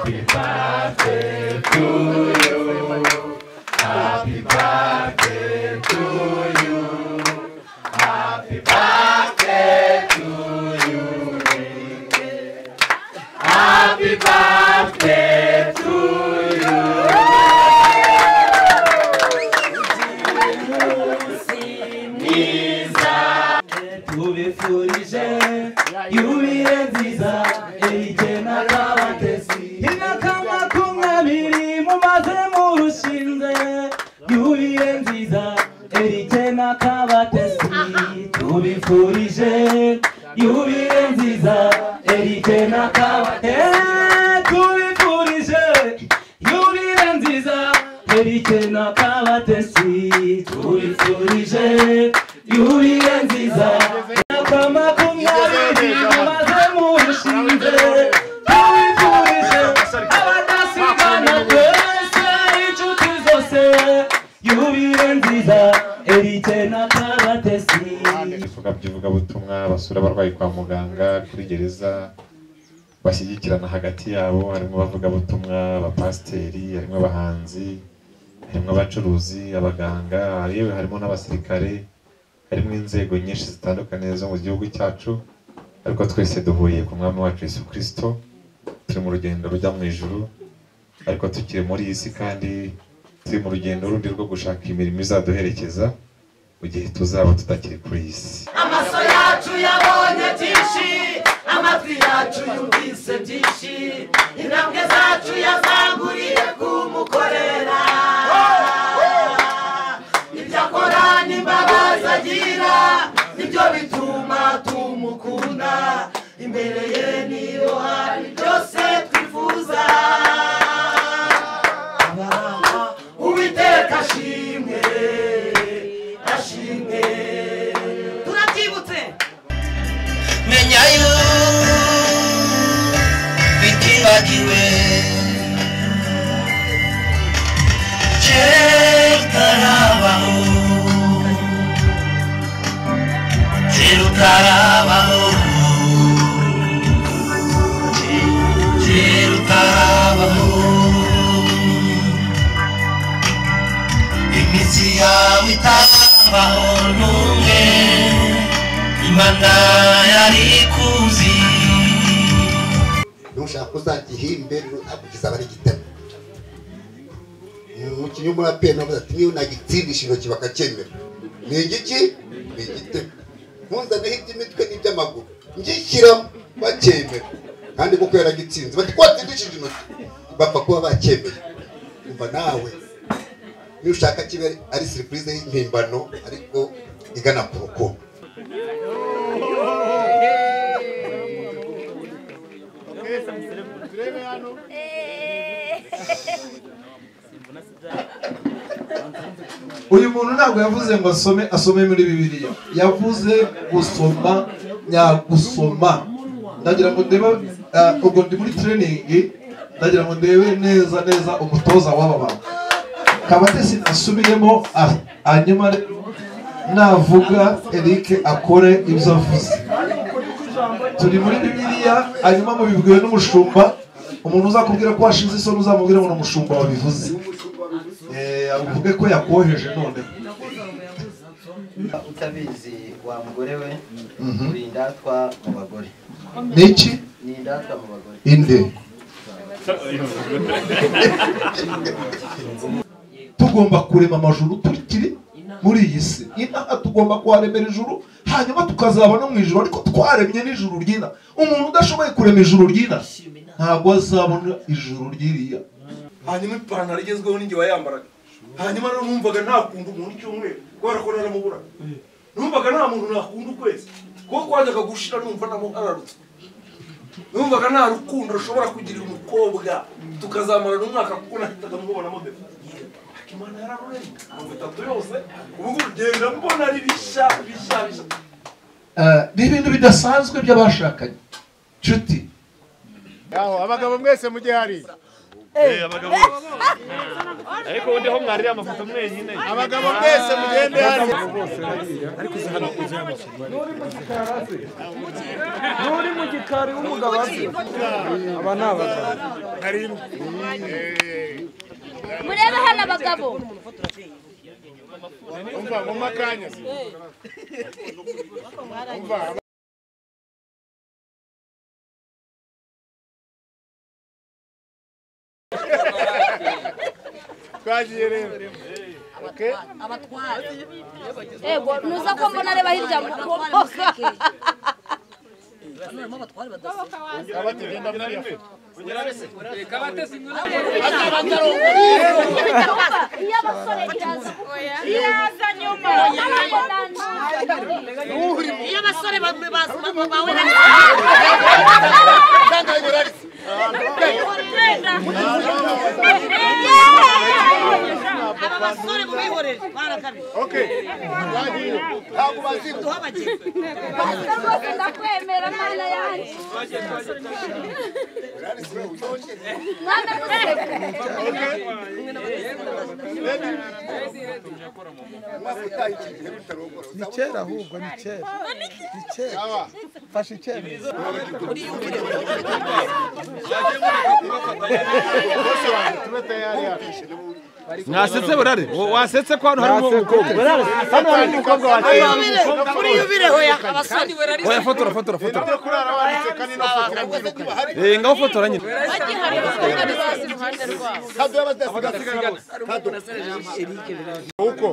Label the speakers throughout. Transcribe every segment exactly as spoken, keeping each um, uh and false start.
Speaker 1: Happy birthday to you. Happy birthday to you. Happy birthday to you. Happy birthday to you. Tubifurije yubile nziza Erigena Kabatesi imyaka makumyabiri mumaze mu rushinge yubile nziza Erigena Kabatesi tubifurije yubile nziza Erigena Kabatesi tubifurije yubile nziza Erigena Kabatesi tubifurije yubile nziza kama kumyabiri mumaze mu rushinge tubifurije abadasigana twese inshuti zose yubile nziza Erigena Kabatesi.
Speaker 2: Tuvuga butumwa basura abarwayi kwa muganga kuri gereza bashyigikirana hagati yabo, harimo bavuga butumwa abapasiteri, harimo abahanzi, harimo abacuruzi, abaganga, yewe harimo n'abasirikare, harimo inzego nyinshi zitandukanye zo mu gihugu cyacu, ariko twese duhuriye ku mwami wacu Yesu Kristo. Turi mu rugendo rujya mu ijuru, ariko tukiri muri iyi si kandi turi mu rugendo rundi rwo gushaka imirimo izaduherekeza mu gihe tuzaba tutakiri kuri iyi si.
Speaker 1: Amaso yacu yabonye byinshi, amatwi yacu yumvise byinshi, intambwe zacu yazanguriye kumukorera. Ibyo akora n'imbabazi agira nibyo bituma tumukunda, imbere ye niyo hari byose twifuza. Uwiteka ashimwe, ashimwe. Turabyibutse
Speaker 3: menya yo bitibagiwe Tarabaho Jeru tarabaho Jeru tarabaho imitsi yawe itarabaho n'umwe Imana yari kuzi
Speaker 4: nushaka uzagihimbe akugiza bari gitema umukinnyi w'umuraperi navuze ati niyo nagitsindisha intoki bakakemera ni igiki ni igitego mpuzanaho iby'imitwe n'iby'amaguru ngishyiramo bakemera kandi kuko yaragitsinze bati kwatsindishije intoki bapfa kuba bakemeye umva nawe niyo ushaka kibe ari surprise y'impimbano ariko igana ku rukundo.
Speaker 5: Uyu muntu ntabwo yavuze ngo asome asome muri Bibiliya, yavuze gusoma nyagusoma. Ndagira ngo ndebe ubwo ndi muri training, ndagira ngo ndebe neza neza umutoza w'aba bantu. Kabatesi nasubiyemo hanyuma navuga Eric akore ibyo avuze. Turi muri Bibiliya hanyuma mubibwiwe n'umushumba, umuntu uzakubwira ko washize isoni uzamubwira ngo n'umushumba wabivuze. Eh avuge ko yakoheje none.
Speaker 6: Utabizi wa mugore we uri ndatwa mu bagore.
Speaker 5: Niki?
Speaker 6: Ni ndatwa mu bagore.
Speaker 5: Inde. Tugomba kurema amajuru tukiri muri iyi si. Ina tugomba kwaremera ijuru hanyuma tukazaba no mu ijuru, ariko twaremye n'ijuru ryina. Umuntu udashoboye kurema ijuru ryina ntabwo azabona ijuru ryiriya. Hanyuma ipantaro igezweho n'ingi wayambaraga. Hanyuma no numvaga ntakunda umuntu cyumwe kubera ko naramubura. Numvaga nta muntu nakunda ukwezi. Kuko kwajyaga gushira numva namuhararutse. Numvaga nta rukundo rushobora kugirira umukobwa tukazamara n'umwaka kuko nahitaga mubona model. Imana yararuremye mu bitatu yose ubu ugenda mbona ari bisha bisha bisha. Eh n'ibintu bidasanzwe by'abashakanye. Nshuti.
Speaker 7: Yaho abagabo mwese mujye hari. Eh abagabo. Ariko undi ho mwari amafoto mwenyine.
Speaker 8: Abagabo mwese mugende hano.
Speaker 7: Ariko hano kuzama.
Speaker 9: Nuri mu gikari w'umugabo ati. Aba nabagabo.
Speaker 8: Karindwi.
Speaker 10: Murebe hano abagabo.
Speaker 8: Umva mu makanya. Umva twagiye rero. Okay?
Speaker 10: Abatwara. Ego nuza ko mbona areba hirya mu kuboko.
Speaker 8: Abatugenda muri yafu.
Speaker 10: Kabatesi nkuna. Iya basore iraza. Iraza nyuma. Iya basore bawe bawe. Aba basore mubihorere barakabye.
Speaker 8: Okay. Twagiye. Ntabwo bazibu.
Speaker 10: Duhabagiye. Ndakwemera mana yanjye. Mwana museka.
Speaker 9: Ni kera ahubwo ni kera. Ni kera. Fashe icyemezo.
Speaker 7: Mwasetse burare wasetse ko hano harimo umukobwa hano hari umukobwa wacu
Speaker 1: muri yubire hoya abasore
Speaker 7: oya fotora fotora fotora
Speaker 8: Nabyo kurara wanditse kandi no fotora.
Speaker 7: eh ngaho fotora nyine
Speaker 10: Bagihari basore basi ruhande rwabo.
Speaker 8: Kado y'abadasigaye. Kado. Uko.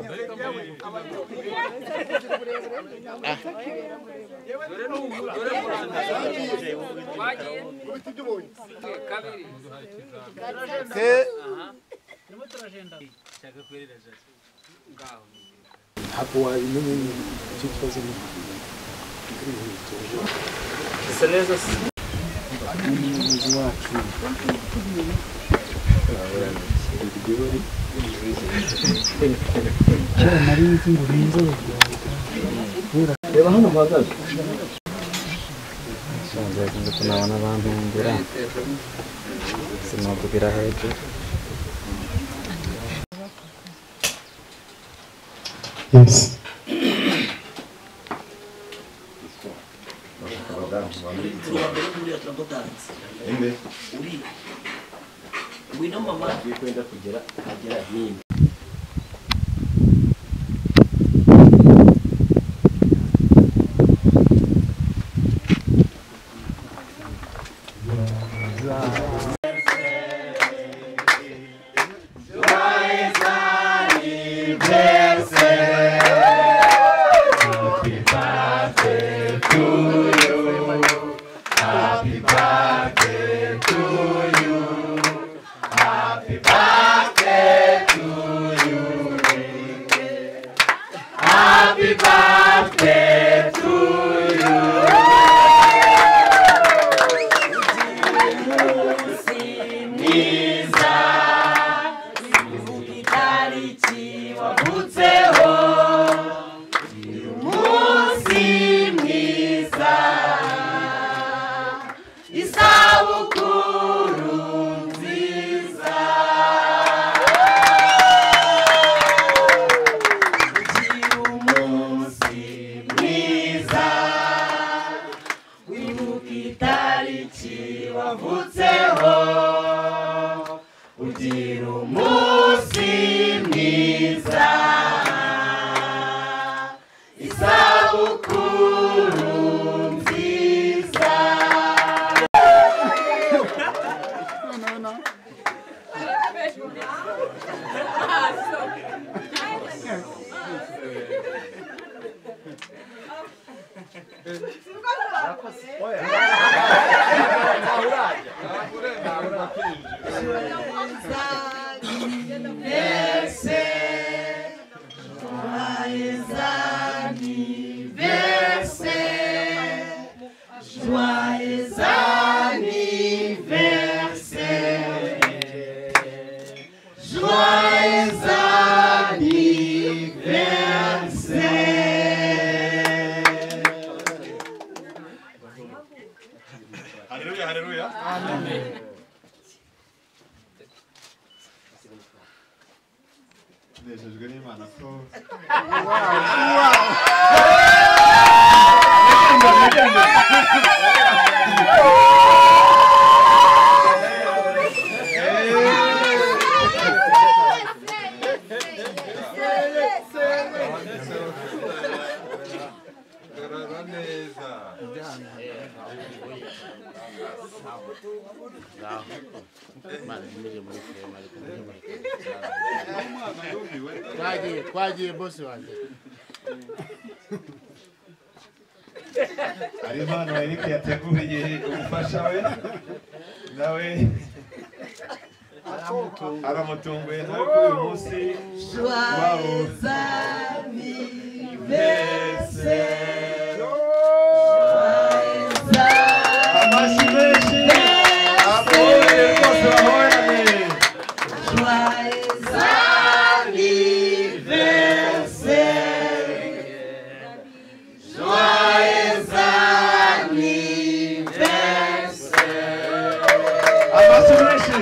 Speaker 9: Hapo wa nini kitu kizima.
Speaker 6: Seneza reba hano mpagaze
Speaker 9: Sanze tunabona abantu mbira sinavugira hejuru
Speaker 2: Yes. Inde.
Speaker 1: Wino mama kwenda kugera agera nini.
Speaker 2: nejejwe n'Imana ko
Speaker 8: twagiye twagiye bosi wanjye
Speaker 2: hari impano Eric yateguriye umufasha we nawe aramutunguye nawe kuri uyu munsi
Speaker 3: Joyeux anniversaire.
Speaker 2: amashyi menshi abone rwose bahorane
Speaker 3: Joyeux anniversaire. Joyeux anniversaire.
Speaker 2: amashyi menshi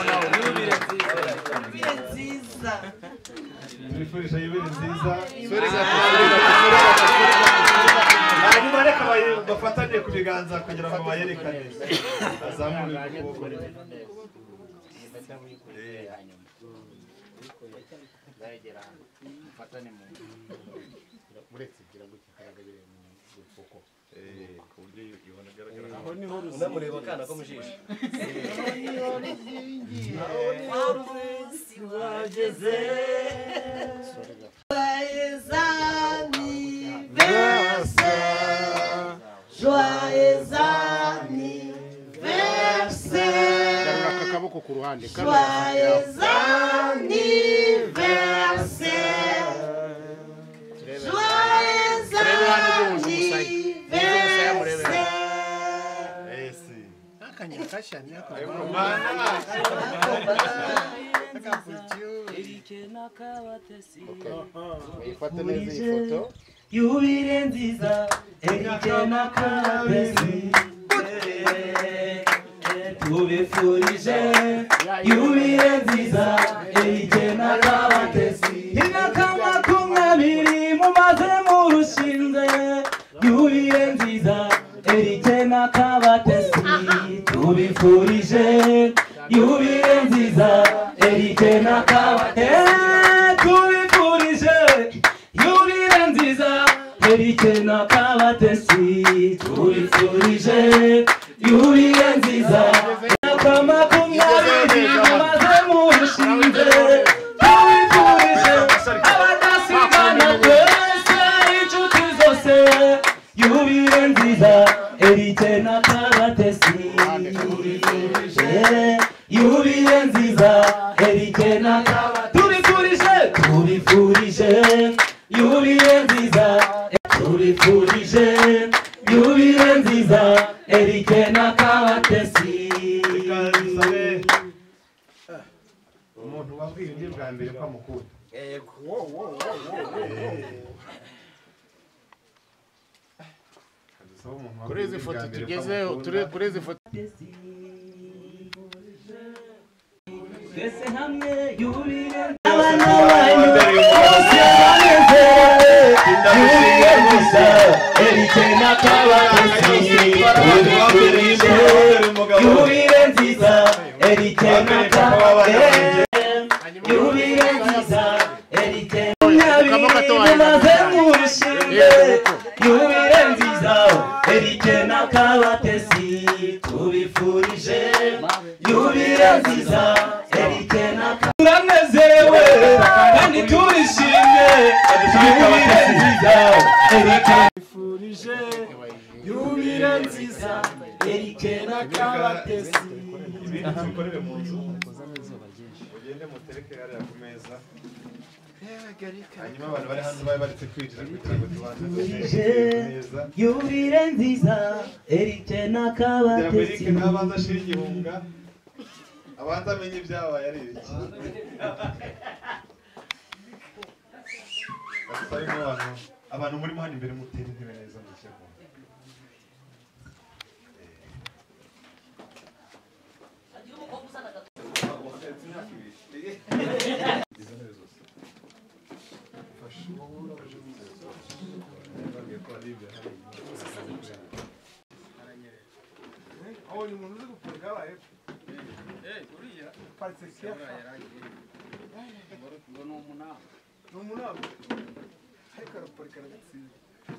Speaker 2: turifurije yubile nziza hanyuma reka bafatanye ku biganza kugira ngo bayerekane azamure ukuboko
Speaker 1: unamureba akana ko mu jisho
Speaker 3: Joyeux anniversaire. Joyeux anniversaire.
Speaker 8: akaboko ku ruhande
Speaker 3: Joyeux anniversaire. Joyeux anniversaire.
Speaker 8: akanya kashanya ifate neza iyi foto
Speaker 3: Yubile nziza Eric na Kabesi tubifurije yubile nziza Eric na Kabesi imyaka makumyabiri mumaze mu rushinge yubile nziza Eric na Kabesi tubifurije yubile nziza Eric na Kabesi tubifurije yubile nziza Eric na Kabesi tubifurije yubile nziza imyaka makumyabiri mumaze mu rushinge tubifurije abadasigana twese inshuti zose yubile nziza Eric na Kabesi yubile nziza Eric na Kabesi tubifurije tubifurije yubile nziza tubifurije yubile nziza Eric na Kabesi
Speaker 2: umuntu wabwiye undi bwa mbere ko amukunda
Speaker 8: kuri izi foto tugezeho turi kuri izi foto
Speaker 3: twese hamwe yubile abana banyu bose banezerewe yubile nziza Eric na Kabesi tubifurije yubile nziza Eric na Kabesi yubile nziza Eric mumaze mu rushinge yubile nziza Eric na Kabesi tubifurije yubile nziza Eric na Kabesi turanezerewe kandi turishimye yubile nziza Eric tubifurije yubile nziza Eric na Kabesi
Speaker 2: ibintu tubikorere mu nzu ugende mutereke hariya ku meza hanyuma abantu bari hanze bari baretse kwinjira kugira ngo tubanze dushyize neza
Speaker 3: yubile nziza Eric na Kabesi
Speaker 2: Eric nabanza ashira igihunga abanza amenye ibyabaye ari ibiki basarimo abantu abantu muri hano imbere mutera intebe neza mu ishyaka
Speaker 9: abonye umuntu uzi guparika abaye paritse kiyafa ngo ni umunani ni umunani ariko araparika aragatsinda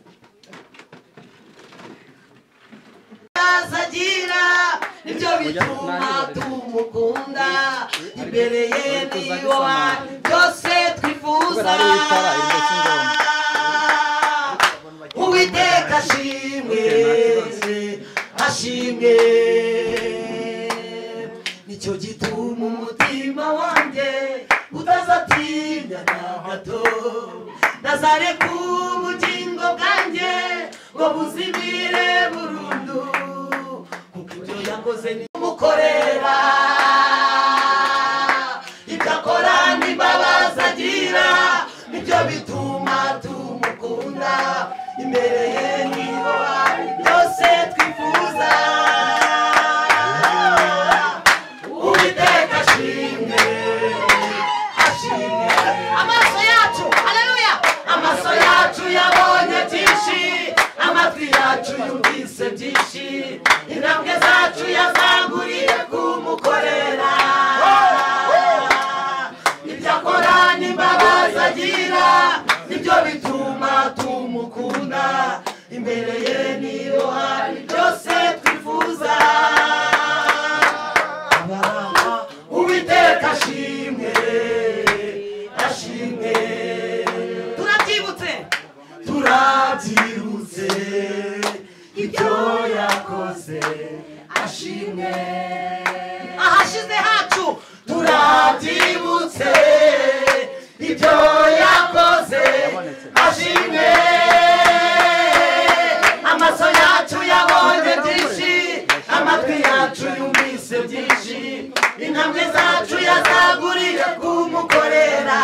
Speaker 3: azagira nibyo bituma tumukunda imbere ye niyo byose twifuza uwiteka ashimwe ashimwe nicyo gituma umutima wanjye utazatinya na hato nazareka ubugingo bwanjye ngo buzimire burundu kuko ibyo yakoze ni umukorera ibyo akora n'imbabazi agira nibyo bituma tumukunda imbere ye niho hari byose twifuza uwiteka ashimwe ashimwe amaso yacu haleluya amaso yacu yabonye byinshi amatwi yacu yumvise byinshi intambwe zacu yazanguriye kumukorera ibyo akora n'imbabazi agira nibyo bituma tumukunda imbere ye niyo hari byose twifuza uwiteka ashimwe ashimwe turabyibutse turabyirutse ibyo yakoze ashimwe ahashize hacu turabyibutse ibyo yakoze ashimwe amaso yacu yabonye byinshi amatwi yacu yumvise byinshi intambwe zacu yazaguriye kumukorera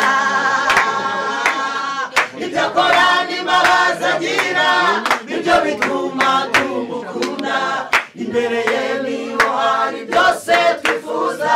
Speaker 3: ibyo akora n'imbabazi agira nibyo bituma tumukunda imbere ye niho hari byose twifuza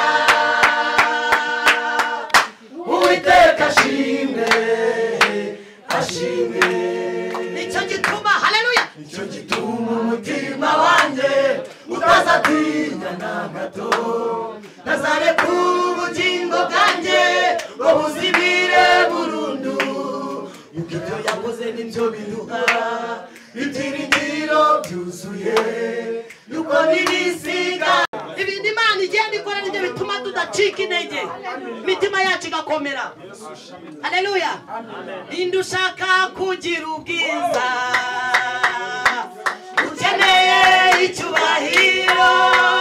Speaker 3: uwiteka ashimwe ashimwe nicyo gituma haleluya nicyo gituma umutima wanjye utazatinya na gato nazareka ubugingo bwanjye ngo buzimire burundu yuko ibyo yakoze nibyo biduha ibyiringiro byuzuye yuko nibisiga ibindi Imana igenda ikora nibyo bituma tudacika intege imitima yacu igakomera haleluya indi ushaka kugira ubwiza ukeneye icyubahiro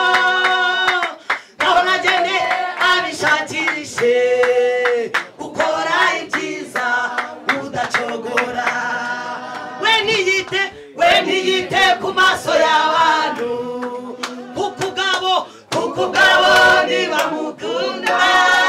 Speaker 3: naho nagende abishakishe gukora ibyiza udacogora we niyite we niyite ku maso y'abantu kuko ubwabo kuko ubwabo ntibamukunda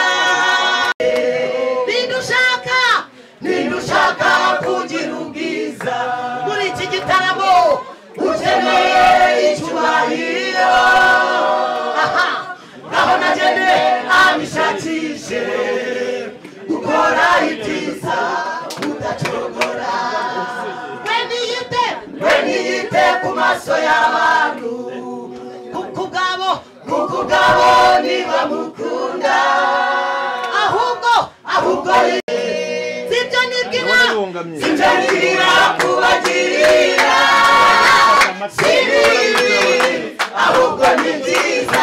Speaker 3: nindushaka nindushaka kugira ubwiza muri iki gitaramo ukeneye icyubahiro aha naho nagende abishakishe gukora ibyiza udacogora we niyite we niyite ku maso y'abantu kuko ubwabo kuko ubwabo ntibamukunda ahubwo ahubwo sibyo nibwira sibyo nibwira kubagirira sibi ahubwo ni byiza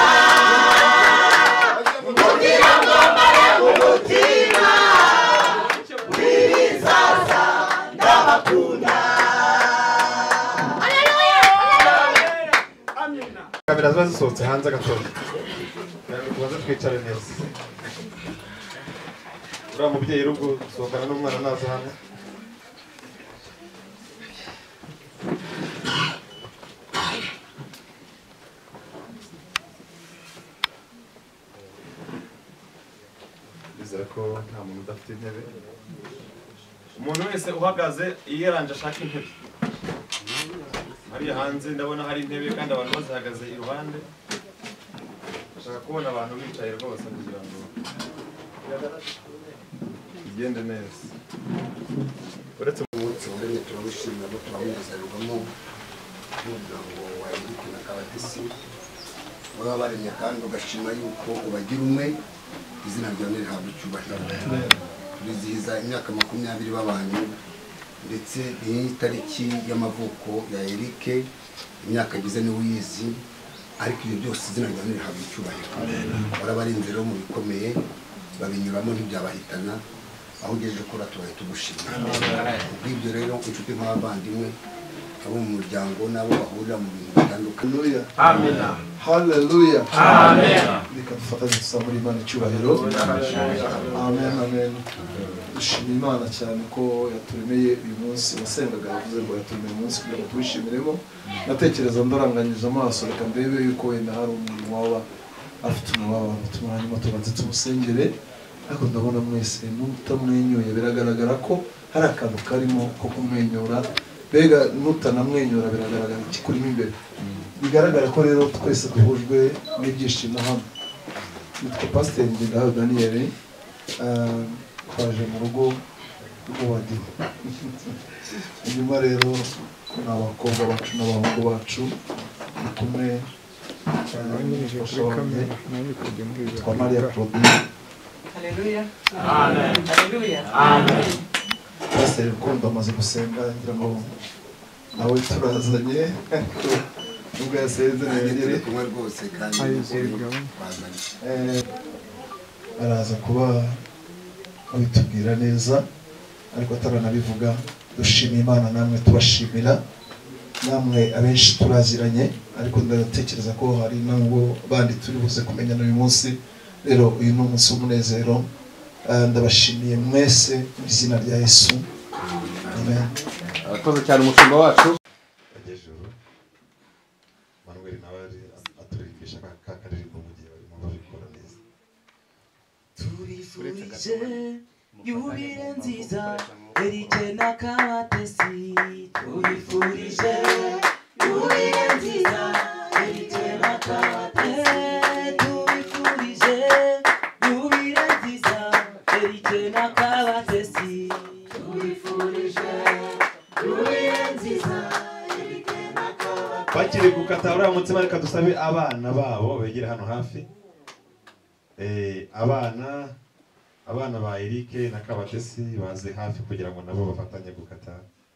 Speaker 3: kugira ngo mbare umutima w'ibizaza ndabakunda
Speaker 2: kamera ziba zisohotse hanze gatoya tubanze twicare neza uriya mubyeyi uri gusohokana n'umwana naza hano bizera ko nta muntu udafite intebe umuntu wese uhagaze yiyaranje ashaka intebe hariya hanze ndabona hari intebe kandi abantu bazihagaze iruhande ndashaka kubona abantu bicaye rwose kugira ngo bigende neza uretse mu munsi
Speaker 4: duteranye turabishimira no turabinezererwamo n'umuryango wa Eric na Kabatesi baba baremye kandi ugashima yuko ubagira umwe izina ryawe rihabwa icyubahiro turizihiza imyaka makumyabiri babanye ndetse iyi tariki y'amavuko ya Eric imyaka agize ni uyizi ariko ibyo byose izina ryawe rihabwa icyubahiro barabarinze rero mu bikomeye babinyuramo ntibyabahitana aho ugejeje kora tubaye tugushimira ubw'ibyo rero inshuti nk'abavandimwe abo mu muryango nabo bahurira mu bintu bitandukanye
Speaker 5: amen haleluya amen reka dufatanye dusaba muri Imana icyubahiro amen amen dushimira Imana cyane ko yaturemeye uyu munsi wasengaga yavuze ngo yaturemeye uyu munsi kugira ngo tuwishimiremo natekereza ndaranganyije amaso reka ndebe yuko wenda hari umuntu waba afite umubabaro tumwanyuma tubanze tumusengere ariko ndabona mwese mutamwenyuye biragaragara ko hari akantu karimo ko kumwenyura bega nutanamwenyura biragaragara iki kurimo imbere bigaragara ko rero twese duhujwe n'ibyishimo hano nitwa Pasiteri Ngendahayo Daniel twaje mu rugo rw'abadive inyuma rero n'abakobwa bacu n'abahungu bacu ni kumwe twa Maria Claudine.
Speaker 11: Haleluya. Amen. Haleluya. Amen.
Speaker 5: Pasiteri Rukundo amaze gusenga ngira ngo nawe turazanye nubwo yasezeranye
Speaker 4: kumwe rwose kandi
Speaker 5: araza kuba abitubwira neza ariko ataranabivuga dushimira Imana namwe tubashimira namwe abenshi turaziranye ariko ndatekereza ko hari nabo bandi turi buze kumenyana uyu munsi rero uyu ni umunsi w'umunezero ndabashimiye mwese mu izina rya Yesu amen.
Speaker 7: Abakoze cyane umushumba wacu
Speaker 2: agejuru Manuel nawe aturimbisha kakaririmbo mu gihe barimo babikora neza
Speaker 3: turifurije yubile nziza Eric na Kabatesi turifurije yubile nziza Eric na Kabatesi turifurije yubile nziza Eric na Kabatesi turifurije yubile nziza Eric na Kabatesi
Speaker 2: bakiri gukata uriya mutsima reka dusabe abana babo begere hano hafi eh abana abana ba Eric na Kabatesi baze hafi kugira ngo nabo bafatanye gukata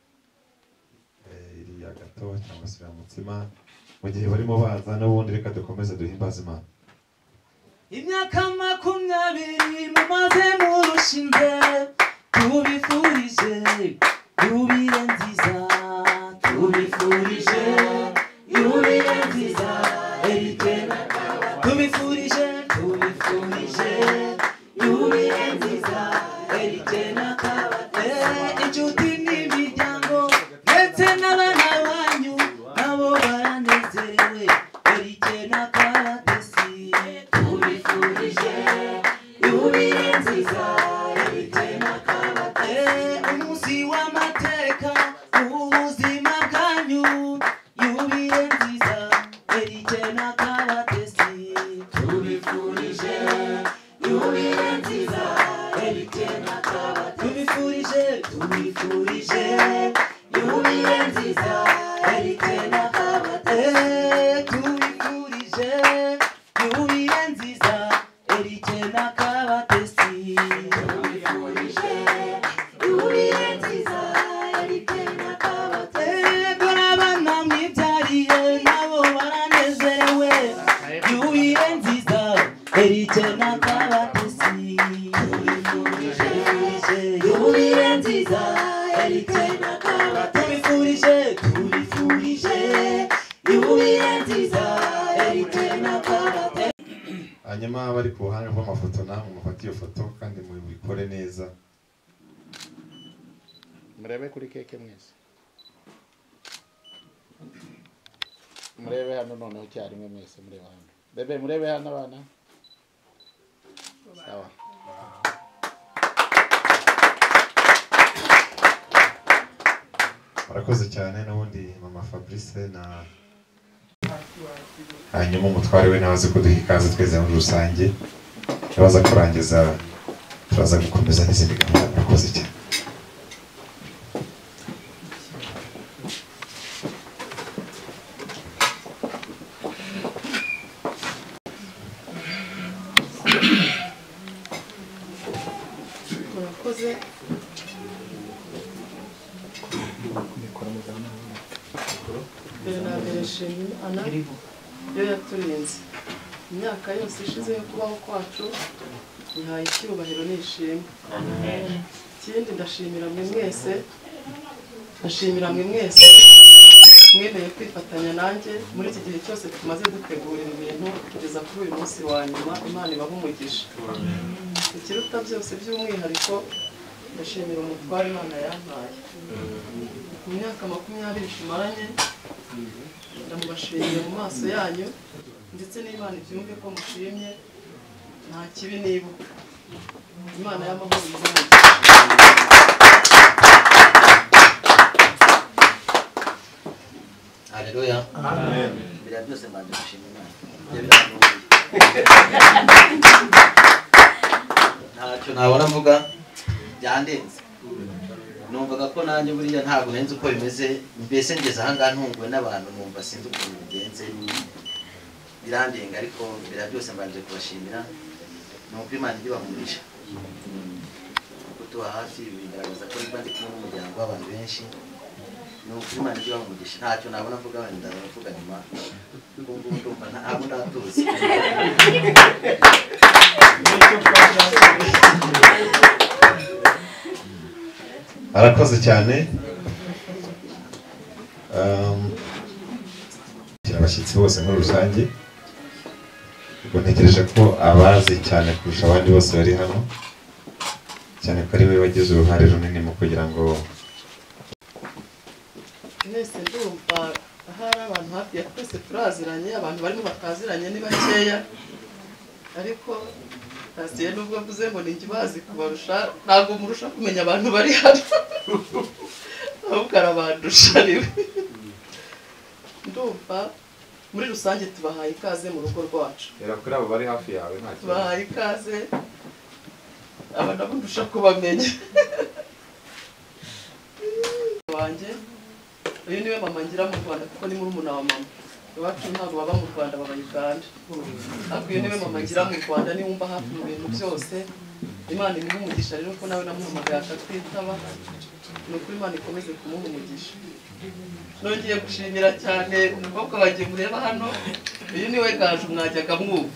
Speaker 2: eh iri agato cyangwa se umutsima mu gihe barimo baza n'ubundi reka dukomeze duhimbaza Imana.
Speaker 3: Imyaka makumyabiri mumaze murushinze tubifurije yubile nziza tubifurije yubile nziza Eric na Kabatesi tubifurije tubifurije yubile nziza Eric na Kabatesi inshuti n'imiryango ndetse n'abana banyu nabo baranezerewe Eric na Kabatesi tubifurije yubile nziza Eric na Kabatesi umunsi w'amateka ubuzima bwanyu yubile nziza Eric na Kabatesi tubifurije yubile nziza Eric na Kabatesi tubifurije tubifurije yubile nziza Eric na Kabatesi tubifurije yubile nziza Eric na Kabatesi tubifurije yubile nziza Eric na Kabatesi dore abana mwibyariye nabo baranezerewe yubile nziza Eric na Kabatesi tubifurije yubile nziza Eric na Kabatesi tubifurije tubifurije yubile nziza Eric na Kabatesi.
Speaker 2: Hanyuma bari ku buhanga bw'amafoto namwe mufate iyo foto kandi mubikore neza.
Speaker 8: Murebe kuri keke mwese. Murebe hano noneho cyarimwe mwese murebe hano. Bebe murebe hano abana. Sawa.
Speaker 2: Barakoze cyane n'ubundi mama Fabrice na hanyuma umutware we nabaze kuduha ikaze tweze muri rusange yabaza kurangiza turaza gukomeza n'izindi gahunda. Barakoze cyane.
Speaker 11: murakoze mbere na mbere nshimye Imana yo yaturinze imyaka yose ishize yo kubaho kwacu nihaye icyubahiro n'ishimwe ikindi ndashimira mwe mwese ndashimira mwe mwese mwemeye kwifatanya nanjye muri iki gihe cyose tumaze dutegurira ibintu kugeza kuri uyu munsi wa nyuma Imana ibahe umugisha ikiruta byose by'umwihariko ndashimira umutware Imana yampaye mu myaka makumyabiri tumaranye ndamubashimiye mu maso yanyu ndetse n'Imana ibyumve ko mushimye nta kibi nibuka Imana y'amahoro ibahe
Speaker 6: Haleluya.
Speaker 3: Amen.
Speaker 6: Mbere ya byose mbanje gushima Imana. Ntacyo nabona mvuga byandenze. Numvaga ko nanjye buriya ntabwo nenze uko bimeze mbese ngeze aha ngaha ntunguwe n'abantu numva sinzi ukuntu bigenze birandenga ariko mbere ya byose mbanje kubashimira nuko Imana ijye bamurisha. Kutuba hafi bigaragaza ko niba ndi kumwe n'umuryango w'abantu benshi nuko Imana ijye bamugisha ntacyo nabona mvuga wenda ndavuga nyuma kuko ndumva ntabwo ndatuzi
Speaker 2: arakoze cyane abashyitsi bose muri rusange ubwo ntegereje ko abazi cyane kurusha abandi bose bari hano cyane ko ari we wagize uruhare runini mu kugira ngo
Speaker 11: mwese ndumva hari abantu hafi ya twese turaziranye abantu barimo bataziranye ni bakeya ariko Kasiye nubwo mvuze ngo ninjye bazi kubarusha ntabwo murusha kumenya abantu bari hano ahubwo arabandusha niwe ndumva muri rusange tubahaye ikaze mu rugo rwacu
Speaker 7: era kuri abo bari hafi yawe nta kibazo
Speaker 11: tubahaye ikaze aba nabo ndusha kubamenya wanjye uyu niwe mama ngira mu Rwanda kuko ni murumuna wa mama iwacu ntabwo baba mu Rwanda baba Uganda ariko uyu niwe mama ngira mu Rwanda ni wumva hafi mu bintu byose Imana imuhe umugisha rero ko nawe namuhamagaye akatwitaba ni ukuri Imana ikomeze kumuha umugisha nongeye gushimira cyane umukobwa wagiye mureba hano uyu niwe Gaju mwajyaga mwumva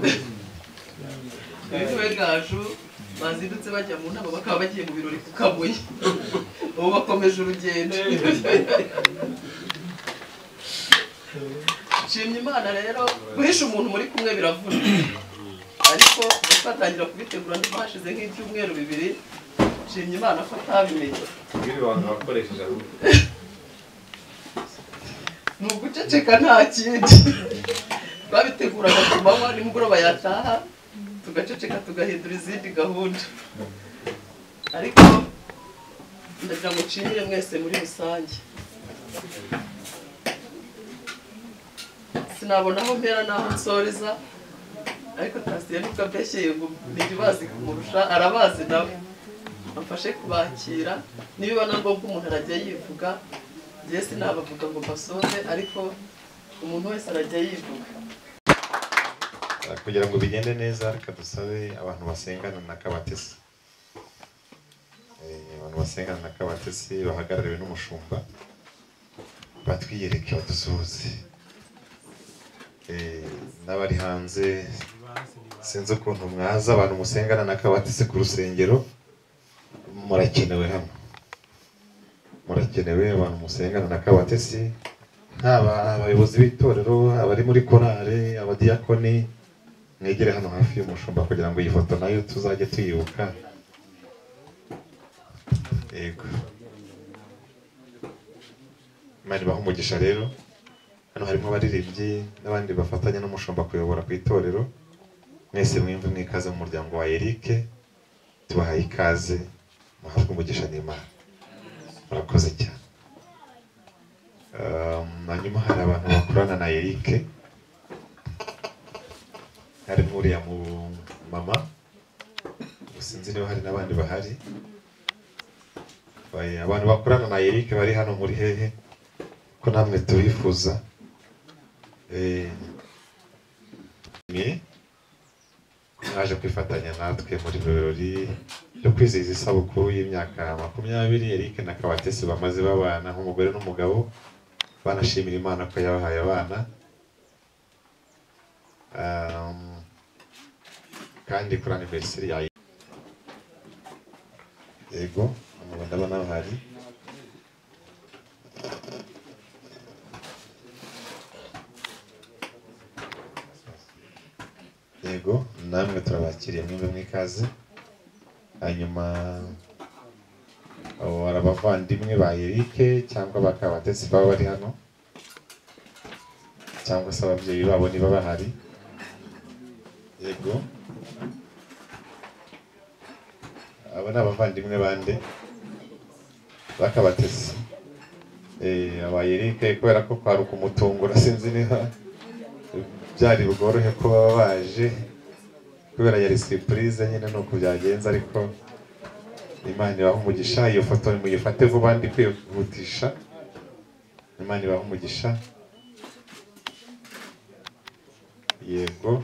Speaker 11: uyu niwe Gaju bazindutse bajya mu nama bakaba bagiye mu birori ku Kabuye ubu bakomeje urugendo nshimye Imana rero guhisha umuntu muri kumwe biravuna ariko twatangira kubitegura ndi bashize nk'ibyumweru bibiri nshimye Imana ko atabimenye
Speaker 7: biri bantu bakoresheje aho
Speaker 11: ni uguceceka nta kindi babiteguraga ku manywa nimugoroba yataha tugaceceka tugahindura izindi gahunda ariko ndagira ngo nshimire mwese muri rusange sinabona aho mpera n'aho nsoreza ariko Kasiye nubwo abeshyeye ngo nijye bazi kumurusha arabazi nawe amfashe kubakira niba na ngombwa umuntu arajya yivuga njye sinabavuga ngo mbasoze ariko umuntu wese arajya yivuga
Speaker 2: kugira ngo bigende neza reka dusabe abantu basengana na Kabatesi abantu basengana na Kabatesi bahagarariwe n'umushumba batwiyereke badusuhuze n'abari hanze sinzi ukuntu mwaza abantu musengana na Kabatesi ku rusengero murakenewe hano murakenewe abantu musengana na Kabatesi haba abayobozi b'itorero abari muri korale abadiyakoni mwegere hano hafi y'umushumba kugira ngo iyi foto nayo tuzajye tuyibuka yego Imana ibahe umugisha rero hano harimo abaririmbyi n'abandi bafatanya n'umushumba kuyobora ku itorero mwese mwimve mwikaze mu muryango wa Eric tubahaye ikaze muhabwe umugisha n'Imana murakoze cyane hanyuma hari abantu bakorana na Eric hari n'uriya mu mama sinzi niba hari n'abandi bahari abantu bakorana na Eric bari hano muri hehe ko namwe tubifuza mwaje kwifatanya natwe muri birori yo kwizihiza isabukuru y'imyaka makumyabiri Eric na Kabatesi bamaze babana nk'umugore n'umugabo, banashimira Imana ko yabahaye abana. Um, kandi kuri anniversary ya yego ndabona bahari. Yego namwe turabakiriye mwembe mwikaze. Hanyuma abo arabavandimwe ba Eric cyangwa bakabatesi baba bari hano, cyangwa se ababyeyi babo niba bahari. Yego aba ni abavandimwe bande bakabatesi. Eh aba Eric kubera ko kwari kumutungura sinzi niba byari bugorohe ko baba baje kubera yari surprise nyine nuko byagenze, ariko Imana ibaha umugisha. Iyo foto muyifate vuba ndi kwihutisha. Imana ibaha umugisha. Yego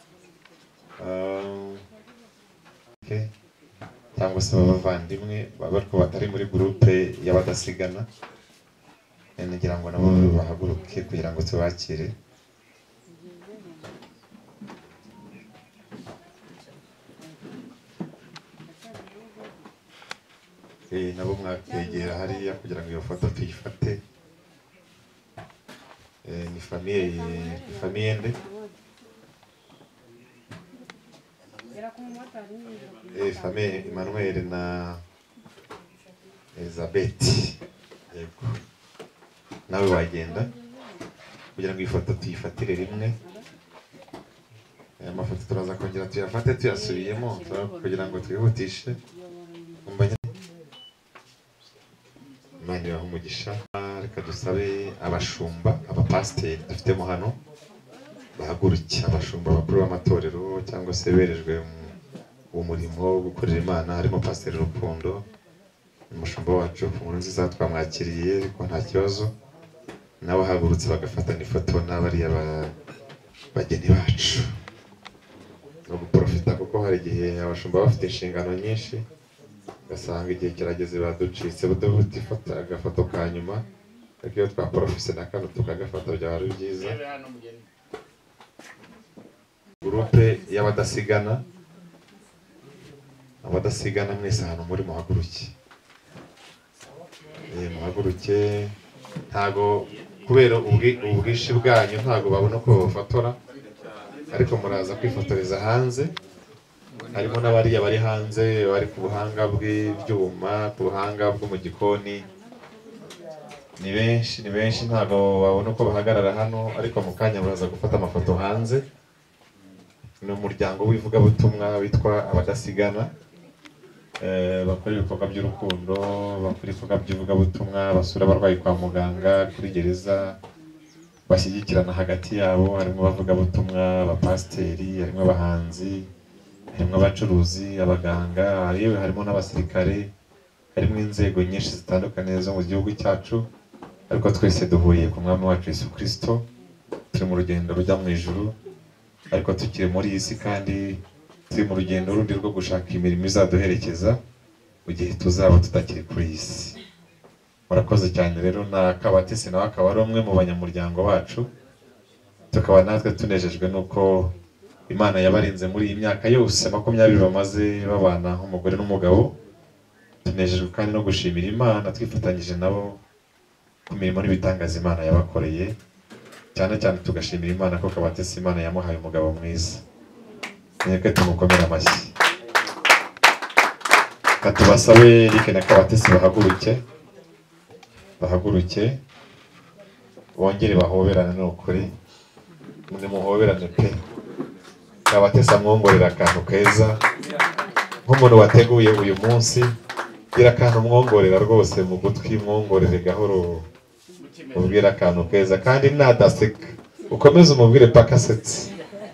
Speaker 2: um, okay. Cyangwa se abavandimwe baba ko batari muri groupe y'abadasigana, ngira ngo nabo bahaguruke kugira ngo tubakire. Eh nabo mwakegera hariya kugira ngo iyo foto tuyifate. Eh ni famille ni famille nde? Eh famille Emmanuel na Elizabeth. Yego nawe wagenda kugira ngo iyi foto tuyifatire rimwe. Aya mafoto turaza kongera tuyafate tuyasubiyemo kugira ngo twihutishe. Imana ibaha umugisha. Reka dusabe abashumba abapasiteri dufitemo hano bahaguruke, abashumba bakuru b'amatorero cyangwa se berejwe mu murimo wo gukorera Imana. Harimo Pasiteri Rukundo, umushumba wacu ku nkuru nziza twamwakiriye, ariko nta kibazo nawe ahagurutse bagafatana ifoto n'abariya bageni bacu. No guprofita kuko hari igihe abashumba bafite inshingano nyinshi, gasanga igihe kirageze baducitse budahuta ifata agafoto ka nyuma, ariko iyo twaprofise na kano tukagafata byari byiza. Groupe y'abadasigana, abadasigana mwese hano muri muhaguruke. Eh muhaguruke, ntago kubera ubwishi bwanyu ntago babona ko bafotora, ariko muraza kwifotoreza hanze. Harimo n'abariya bari hanze bari ku buhanga bw'ibyuma, ku buhanga bwo mu gikoni. Ni benshi ni benshi ntago babona uko bahagarara hano, ariko mu kanya muraza gufata amafoto hanze. Ni umuryango w'ivugabutumwa witwa abadasigana, eh bakora ibikorwa by'urukundo, bakora ibikorwa by'ivugabutumwa, basura abarwayi kwa muganga, kuri gereza, bashyigikirana hagati yabo. Harimo abavugabutumwa, abapasiteri, harimo abahanzi, harimo abacuruzi, abaganga, harimo n'abasirikare, harimo inzego nyinshi zitandukanye zo mu gihugu cyacu, ariko twese duhuye ku mwami wacu Yesu Kristo. Turi mu rugendo rujya mu ijuru, ariko tukiri muri iyi si kandi turi mu rugendo rundi rwo gushaka imirimo izaduherekeza mu gihe tuzaba tutakiri kuri iyi si. Murakoze cyane rero. Na Kabatesi nawe akaba ari umwe mu banyamuryango bacu, tukaba natwe tunejejwe nuko Imana yabarinze muri iyi myaka yose makumyabiri bamaze babana nk'umugore n'umugabo. Tunejejwe kandi no gushimira Imana twifatanyije nabo ku mirimo n'ibitangaza Imana yabakoreye, cyane cyane tugashimira Imana ko Kabatesi Imana yamuhaye umugabo mwiza. Mweke tumukomera amashyi. Katubasabe Eric na Kabatesi bahaguruke, bahaguruke bongere bahoberane n'ukuri, mune muhoberane pe. Kabatesi amwongorera akantu keza nk'umuntu wateguye uyu munsi. Gira akantu mwongorera rwose mu gutwi, mwongorere gahoro, ubwira akantu keza kandi nadaseka ukomeze umubwire paka asetse.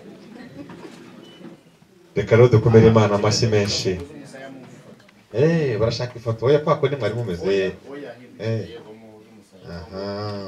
Speaker 2: Reka rero dukomere Imana amashyi menshi. Eh barashaka ifoto oya kwako ni mwari mumeze. Eh aha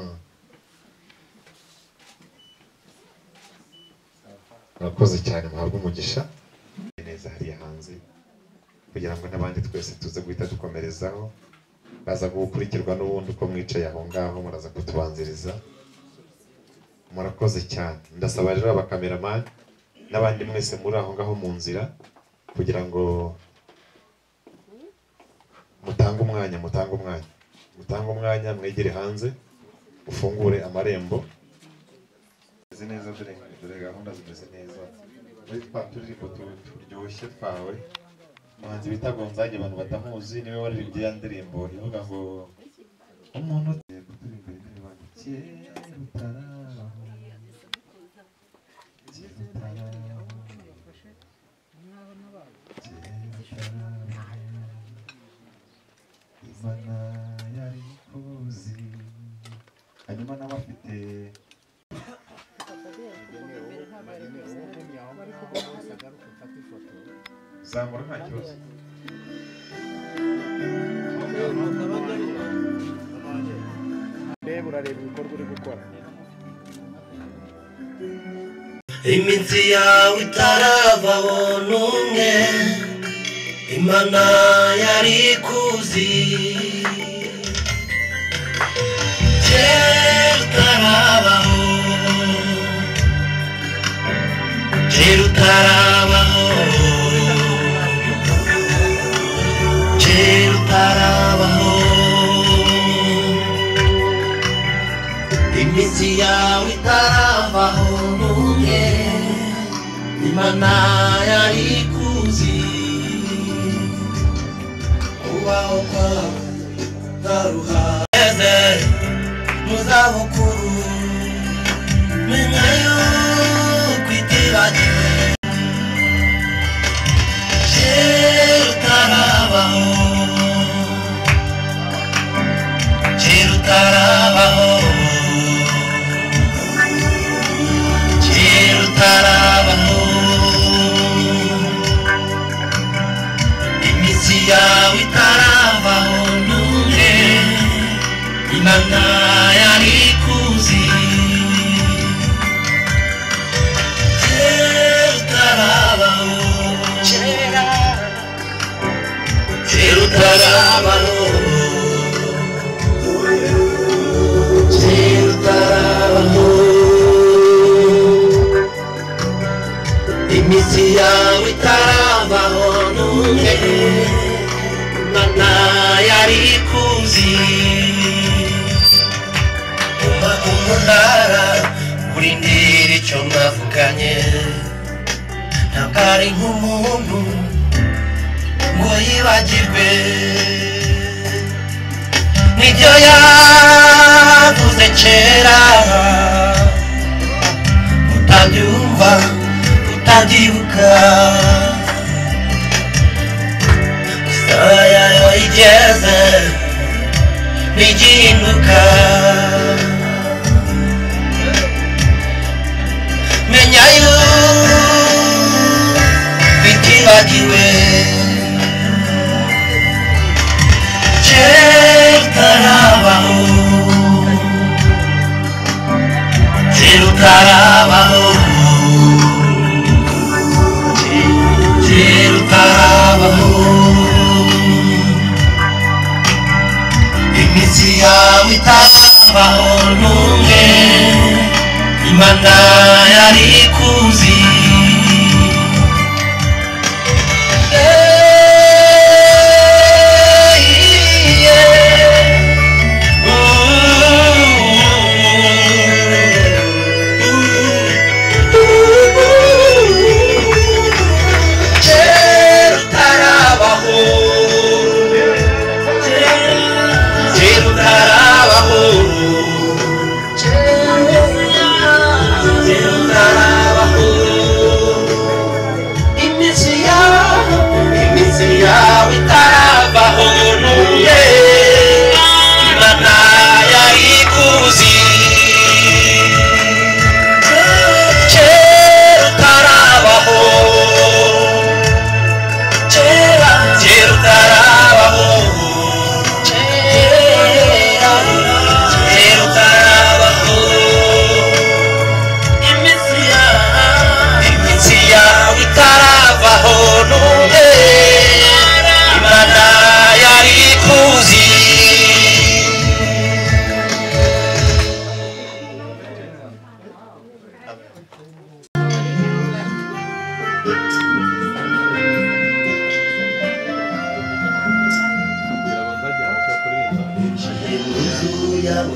Speaker 2: murakoze cyane, muhabwe umugisha neza hariya hanze. kugira ngo n'abandi twese tuze guhita dukomerezaho baza gukurikirwa n'ubundi uko mwicaye aho ngaho muraza kutubanziriza. Murakoze cyane. Ndasaba rero abakameramani n'abandi mwese muri aho ngaho mu nzira kugira ngo mutange umwanya mutange umwanya mutange umwanya mwegere hanze ufungure amarembo. Zimeze neza dore dore gahunda zimeze neza muri twa turirimbo turyoshye twawe. Umuhanzi bita Gonzage abantu batamuzi niwe waririmbye ya ndirimbo ivuga ngo umuntu turirimba indirimbo Imana yari kuzi hanyuma n'abafite zamura nta kibazo.
Speaker 8: Reba urareba ibikorwa uri gukora.
Speaker 3: Iminsi yawe itaravaho n'umwe Imana yari kuzi kera utarabaho kera utarabaho kera utarabaho iminsi yawe itaravaho n'umwe Imana yari kuzi kubaho kwawe ntaruheze mu zabukuru menya yuko itibagiwe kera utarabaho kera utarabaho kera utarabaho iminsi yawe itaravaho n'umwe Imana yari kuzi kera utarabaho kera kera utarabaho kera utarabaho iminsi yawe itaravaho n'umwe Imana yari kuzi umva umunara urindira icyo mwavuganye ntabwo ari nk'umuntu ngo yibagirwe nibyo yavuze kera utabyumva utagibuka isaha yayo igeze ntigihinduka menya yuko bitibagiwe kera utarabaho kera utarabaho kera utarabaho iminsi yawe itarabaho n'umwe Imana yari kuzi Oh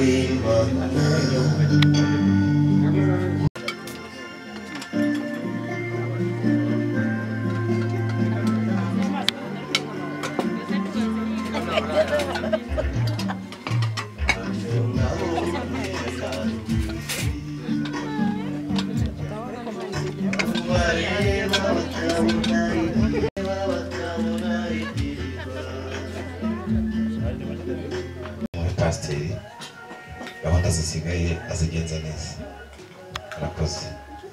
Speaker 3: w'Imana.
Speaker 2: Pasiteri gahunda zisigaye azigenza neza. Murakoze.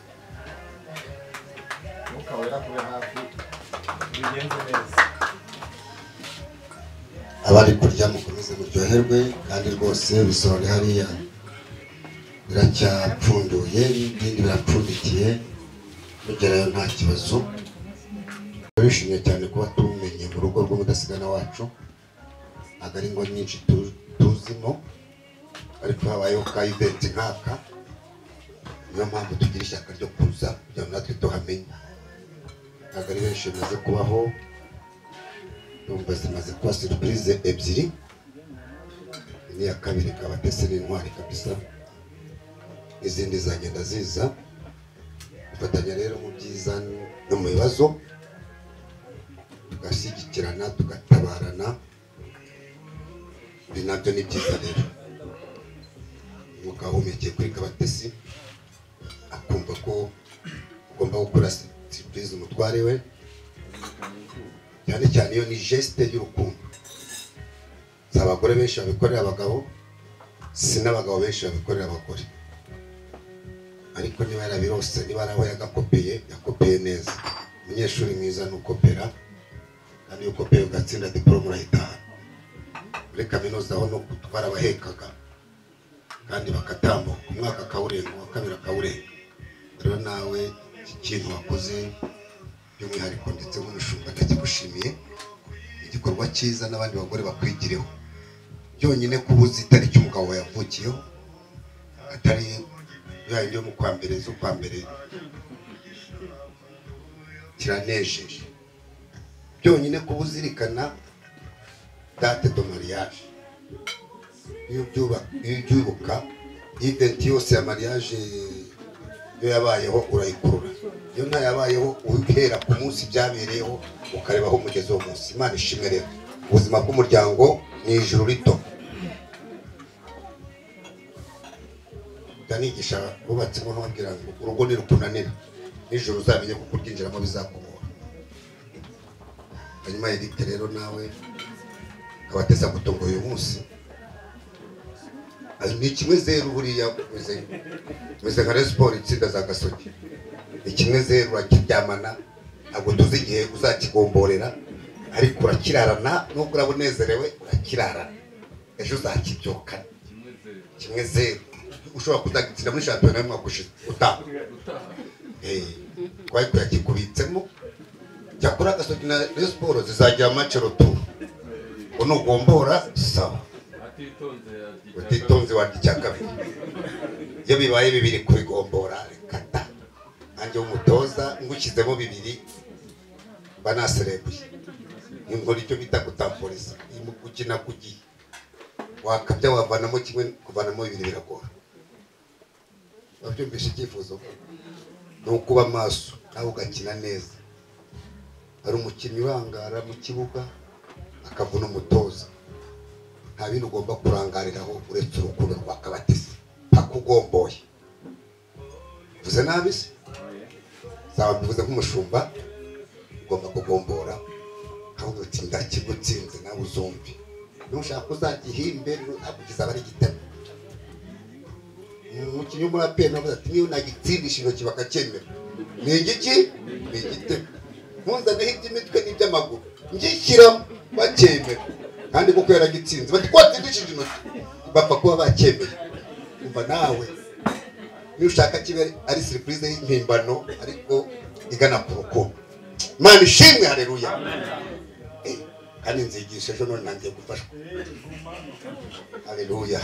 Speaker 1: Mukawera kube hafi bigenze neza.
Speaker 4: Abari kurya mukomeze muryoherwe kandi rwose bisorore hariya biracyapfunduye n'ibindi birapfundikiye mugerayo nta kibazo. Turishimye cyane kuba tumenye mu rugo rw'umudasigana wacu. Ntabwo ari ngo nyinshi tuzimo ariko habayeho ka event nkaka, niyo mpamvu tugira ishyaka ryo kuza kugira ngo natwe tuhamenye. Ntabwo ari benshi bimaze kubaho, ndumva zimaze kuba surprise ebyiri. Iya kabiri Kabatesi n'intwari kabisa, izindi zagenda ziza. Dufatanya rero mu byiza no mu bibazo, tugashyigikirana tugatabarana. Ibi nabyo ni byiza rero. Umwuka wahumekeye kuri Kabatesi akumva ko ugomba gukora surprise umutware we, cyane cyane iyo ni geste y'urukundo. Si abagore benshi babikorera abagabo, si n'abagabo benshi babikorera abagore, ariko niba yarabirose, niba araho yagakopeye yakopeye neza. Umunyeshuri mwiza ni ukopera, kandi iyo ukopeye ugatsinda diplome urayitaha. Muri kaminuza aho no gutwara abahekaga kandi bakatambuka umwaka akawurenga, uwa kabiri akawurenga. Rero nawe iki kintu wakoze by'umwihariko ndetse nk'umushumba ndakigushimiye. Igikorwa cyiza n'abandi bagore bakwigireho. Byonyine kubuza itariki umugabo wawe yavukiyeho, atari yayindi yo mu kwa mbere z'ukwa mbere, kiranejeje. Byonyine kubuzirikana date de mariage. Iyo byubuka event yose ya mariage yo yabayeho urayikurura. Iyo nta yabayeho uhera ku munsi byabereyeho ukarebaho umugezi wo munsi. Imana ishimwe rero. Ubuzima bw'umuryango ni ijuru rito. Ndanigisha bubatse ngo nkababwira ngo urugo ni rukunanira, nijoro uzamenye kuko uryinjiramo bizakugora. Hanyuma Eric rero nawe Kabatesi gutunga uyu munsi ni kimwe zeru buriya meze meze nka sport itsinda za Gasogi. Ni kimwe zeru akiryamana, ntabwo tuzi igihe uzakigomborera, ariko urakirarana nubwo urabunezerewe urakirarana, ejo uzakibyukana. Kimwe zeru ushobora kuzagitsira muri shampiyona y'umwaka ushize utaha. Eh, kwa hiyo yakikubitsemo cyakora Gasogi na sport zizagira match retour. Uno gombora sawa. Utitonze wati cyakabiri. Iyo bibaye bibiri kubigombora kata. Anje umutoza ngukizemo bibiri banaserebuye. Ingori cyo bita kutampolisa. Imu gukina kugi. Wakabya wavanamo kimwe kuvanamo bibiri biragora. Babyumvisha icyifuzo. No kuba maso nawe ugakina neza. Ari umukinnyi urangara mu kibuga akavuna umutoza. Nta bintu ugomba kurangariraho uretse urukundo rwa Kabatesi akugomboye. Vuze nabi se? Sawa, bivuze nk'umushumba ugomba kugombora. Ahubwo uti ndakigutsinze nawe uzumvi. Nushaka kuzagihimbe akugiza bari gitema. Umukinnyi w'umuraperi navuze ati niyo nagitsindisha intoki bakakemera. Ni igiki? Ni igitema. Mpuzanaho iby'imitwe n'iby'amaguru ngishyiramo bakemera, kandi kuko yaragitsinze bati kwatsindishije intoki bapfa kuba bakemeye. Umva nawe niyo ushaka kibe ari surprise y'impimbano ariko igana ku rukundo. Imana ishimwe, haleluya. Eh, kandi nzigisha ejo none nangiye gufashwa. Haleluya.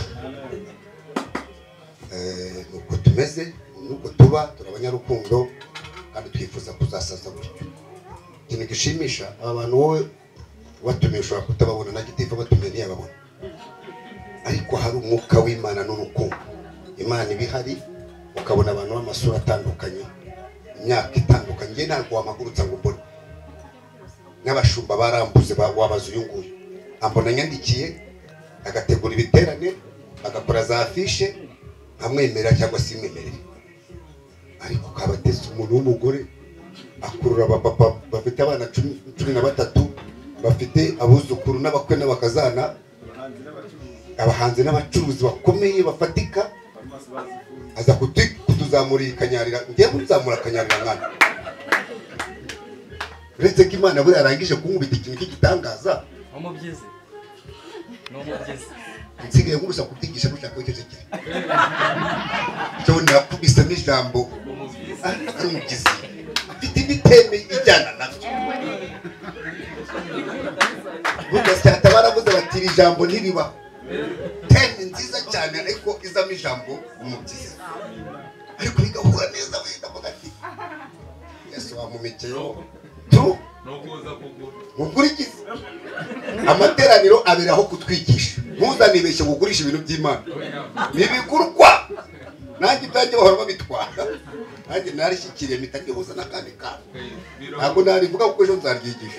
Speaker 4: Eh, nuko tumeze, nuko tuba turabanyarukundo kandi twifuza kuzasaza gutyo. Ikintu gishimisha abantu wowe watumiye ushobora kutababona na gitifu batumiye ntiyababona. ariko hari umwuka w'Imana n'urukundo. Imana ibihari ukabona abantu b'amasura atandukanye, imyaka itandukanye. Nge ntabwo wamagurutsa ngo mbone n'abashumba barambuze wabaza uyu nguyu ambona nyandikiye agategura ibiterane agakora za afishe nkamwemera cyangwa se imwemerere, ariko kabatese umuntu w'umugore akurura abapapa bafite abana cumi na batatu bafite abuzukuru n'abakwe n'abakazana, abahanzi n'abacuruzi bakomeye bafatika, aza kutuzamurira ikanyarira. Ngiye kuzamura akanyarira mwana, uretse ko Imana buri arangije kunkubita ikintu cy'igitangaza
Speaker 12: umubyizi n'umubyizi
Speaker 4: nsigaye ngurusa kubyigisha nushaka icyo kiri cyo nakubise n'ijambo umubyizi afite ibiteme ijyana nabyo. Bugasata baravuze bati iri jambo ntiriba teme nziza cyane ariko izamo ijambo umubyizi, ariko bigahura neza wenda vuga ati Yesu wamumekeyo tu mukurikize. Amateraniro aberaho kutwigisha, ntuzanibeshye kugurisha ibintu by'Imana nibigurwa. Nanjye ibyanjye bahora babitwara, nanjye narishyikiriye mpita ndihuza n'akandi kantu, ntabwo narivuga kuko ejo nzaryigisha.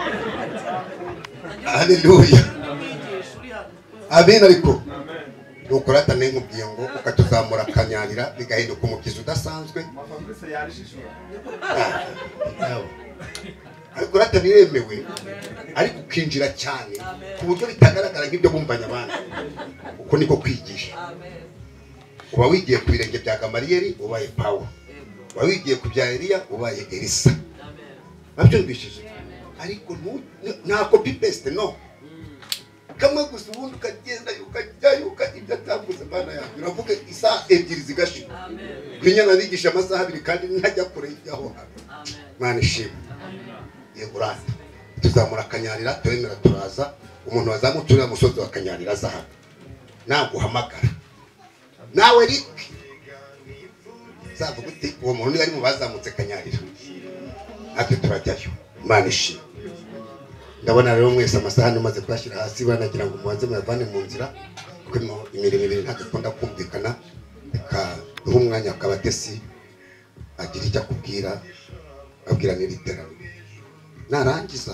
Speaker 4: Haleluya, amen. Ariko nuko ratane nkubwiye ngo ukatuzamura akanyarira bigahinduka umubyizi udasanzwe, ariko ratabiremewe, ariko ukinjira cyane ku buryo bitagaragara nk'ibyo bumvanya abandi. Uko niko kwigisha. Uba wigiye ku birenge bya Gamariyeli ubaye Pawulo, uba wigiye ku bya Eliya ubaye Elisa. Nabyumvishije, ariko nta copy paste no, kamwe gusa ubundi ukagenda ukajyayo ukajya atavuze Imana yawe. Uravuga isaha ebyiri zigashira, kwinyana bigisha amasaha abiri kandi ntajya kure y'aho hantu. Imana ishimwe. Yegurana tuzamura akanyarira, turemera turaza. Umuntu wazamuturira musozi wa kanyarira zaha naguhamagara nawe Rick zavuga uti uwo muntu ni ari mu bazamutse kanyarira, ati turajyayo. Imana ishimwe. Ndabona rero mwese amasahani umaze kuyashyira hasi, banagira ngo mubanze muyavane mu nzira kuko imirimo ibiri ntabwo ikunda kumvikana. Reka duhe umwanya akabatesi agira icyo akubwira, abwira n'iriterano narangiza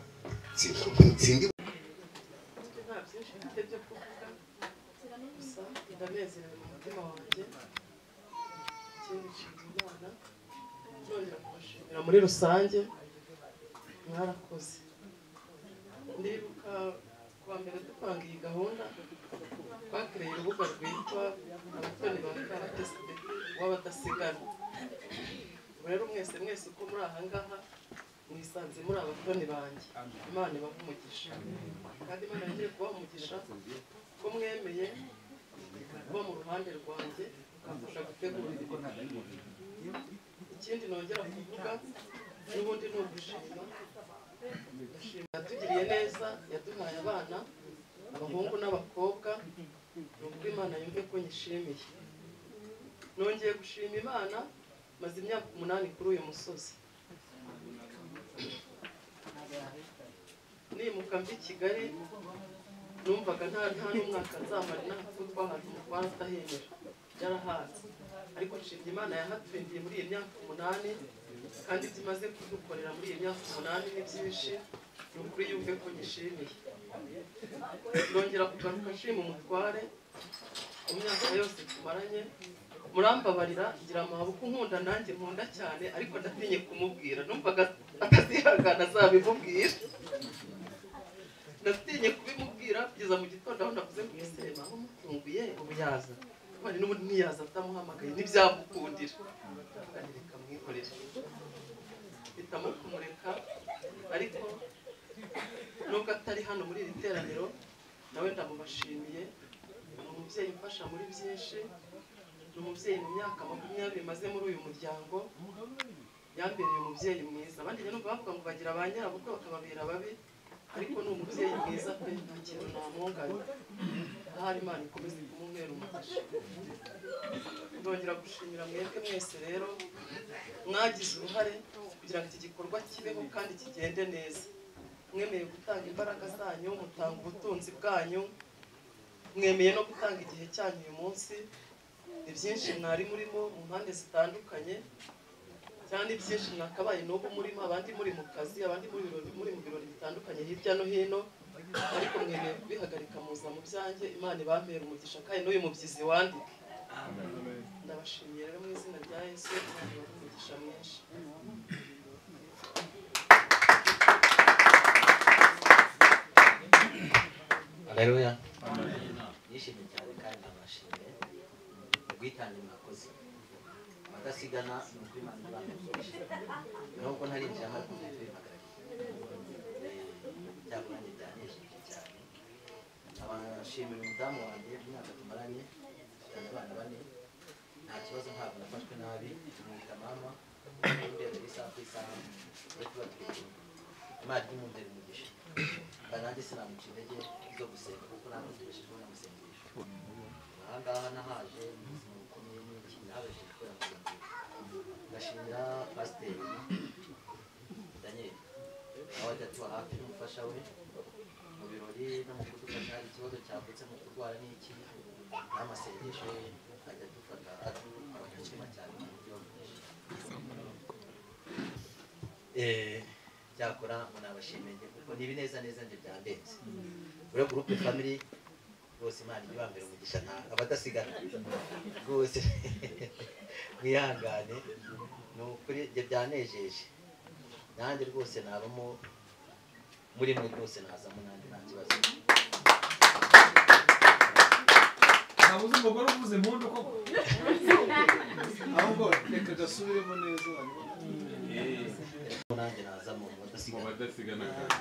Speaker 4: nsindi.
Speaker 11: Nta byinshi mfite byo kuvuga, gusa ndanezerewe mu mutima wanjye. Ikindi nshimira Imana, nongera kubashimira muri rusange, mwarakoze. Ndibuka kuwa mbere dupanga iyi gahunda twakereye urubuga rwitwa abatoni ba karatesi w'abadasigana. Rero mwese mwese uko muri aha ngaha mwisanze muri abatoni banjye, Imana ibahe umugisha, kandi Imana yongere kubaha umugisha ko mwemeye kuba mu ruhande rwanjye mukamfasha gutegura ibirori. Ikindi nongera kuvuga n'ubundi ni ugushima. Yatugiriye neza, yaduhaye abana abahungu n'abakobwa, nuko Imana yumve ko nyishimiye. Nongeye gushima Imana, maze imyaka umunani kuri uyu musozi. Nimuka mbi Kigali numvaga nta nta n'umwaka nzamara n'aho twahantu mu Rwanda atahemera, byarahanze. Ariko nshimye Imana yahatwindiye muri iyi myaka umunani, kandi ibyo imaze kudukorera muri iyi myaka umunani ni byinshi. Ni ukuri yumve ko nyishimiye. Ndongera kugaruka nshima umutware mu myaka yose tumaranye. Murambabarira ngira amaboko nkunda nanjye nkunda cyane, ariko ndatinye kumubwira, numvaga atazihangana azabimubwira. Ndatinye kubimubwira kugeza mu gitondo aho navuze ngo ese mama mutunguye ubu yaza, kandi n'ubundi ntiyaza atamuhamagaye ntibyamukundira. Reka mwikorere, bitamo kumureka. Ariko nubwo atari hano muri iri teraniro, nawe ndamubashimiye. Ni umubyeyi umfasha muri byinshi, ni umubyeyi mu myaka makumyabiri maze muri uyu muryango, yambereye umubyeyi mwiza. Abandi njye numva bavuga ngo bagira ba nyirabukwe bakababera babi, ariko ni umubyeyi mwiza pe, nta kintu namunganya. Ahari Imana ikomeze kumumwera umugisha. Ndongera gushimira mwebwe mwese rero mwagize uruhare kugira ngo iki gikorwa kibeho kandi kigende neza. Mwemeye gutanga imbaraga zanyu, mutanga ubutunzi bwanyu, mwemeye no gutanga igihe cyanyu uyu munsi. Ni byinshi mwari murimo mu mpande zitandukanye, cyane byinshi mwakabaye n'ubu murimo, abandi muri mu kazi, abandi muri birori, muri mu birori bitandukanye hirya no hino, ariko mwemeye kubihagarika muza mu byanjye. Imana ibampere umugisha kandi n'uyu mubyizi wandike. Ndabashimiye rero mu izina rya Yesu, Imana ibahe umugisha mwinshi.
Speaker 6: Haleluya. Nishimye cyane kandi nabashimiye ubwitange mwakoze, badasigana n'uko Imana ibampesheje, nubwo ntarinjira ariko twihagarariye cyangwa nanjye byanejeje cyane. Abashimira umudamu wanjye imyaka tumaranye, dufitanye abana bane, nta kibazo, ntabwo nafashwe nabi, tumwita mama, ndebera isaha ku isaha, iyo tuba turi kumwe. Imana imumpere umugisha, kandi nanjye sinamuca intege zo gusenga kuko ntabwo tubeshejwe n'amasengesho. Aha ngaha nahaje ubuzima bukomeye n'iki nabashije gukora amasengesho. Ndashimira pasiteri Daniel, nawe ajya atuba hafi n'umufasha we mu birori no mu kudufasha, hari ikibazo cyavutse mu kurwara n'iki, n'amasengesho ye ajya adufata abagacima cyane mu buryo bwinshi. Cyakora ngo nabashimiye kuko ni ibineza neza nje byandenze. Buri groupe family rwose Imana ibambere umugisha, nta abadasigana rwose mwihangane, ni ukuri bye byanejeje. Nanjye rwose nabamo muri mwe rwose nazamo nanjye nta kibazo.
Speaker 1: Nabuze umugore uvuze impundu koko. Ahubwo reka gasubiremo neza.
Speaker 6: Nanjye nazamo badasigana.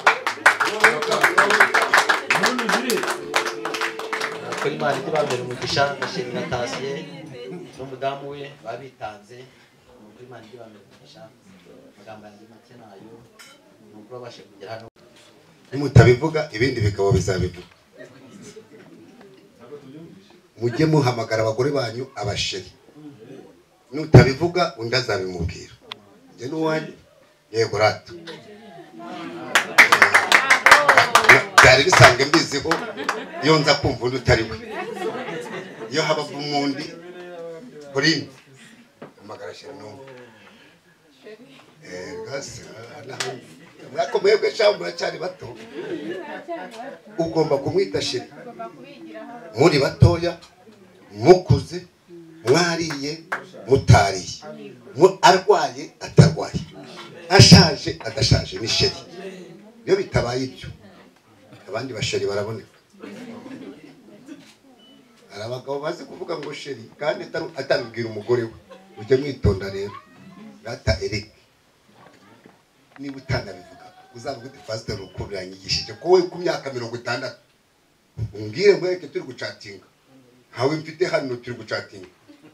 Speaker 1: Impundu ziri.
Speaker 6: Kuri Imana ibambere umugisha, ndashimira Tasiye n'umudamu we babitanze. Kuri Imana ibambere umugisha, amagambo yanjye make nayo nuko babashe kugera hano.
Speaker 4: Nimutabivuga ibindi bigabo bizabivuga. Mujye muhamagara abagore banyu abasheri, nutabivuga undi azabimubwira. Njye n'uwanjye yego rato byari bisanzwe mbiziho, iyo nza kumva undi utari we, iyo haba umundi Pauline hamagara sheri n'umwe. Eh gase mwako mwebwe cyangwa muracyari bato, ugomba kumwita sheri. Muri batoya mukuze mwariye mutariye, arwaye atarwaye, ashaje adashaje, ni sheri. Iyo bitabaye ibyo abandi basheri baraboneka. Hari abagabo bazi kuvuga ngo sheri kandi atabibwira umugore we. Ujye mwitonda rero. Rata Eric, niba utanabivuga uzavuga uti pastor uko biranyigishije ko we ku myaka mirongo itandatu umbwire ngo reke turi gucatinga, hawe mfite hano turi gucatinga.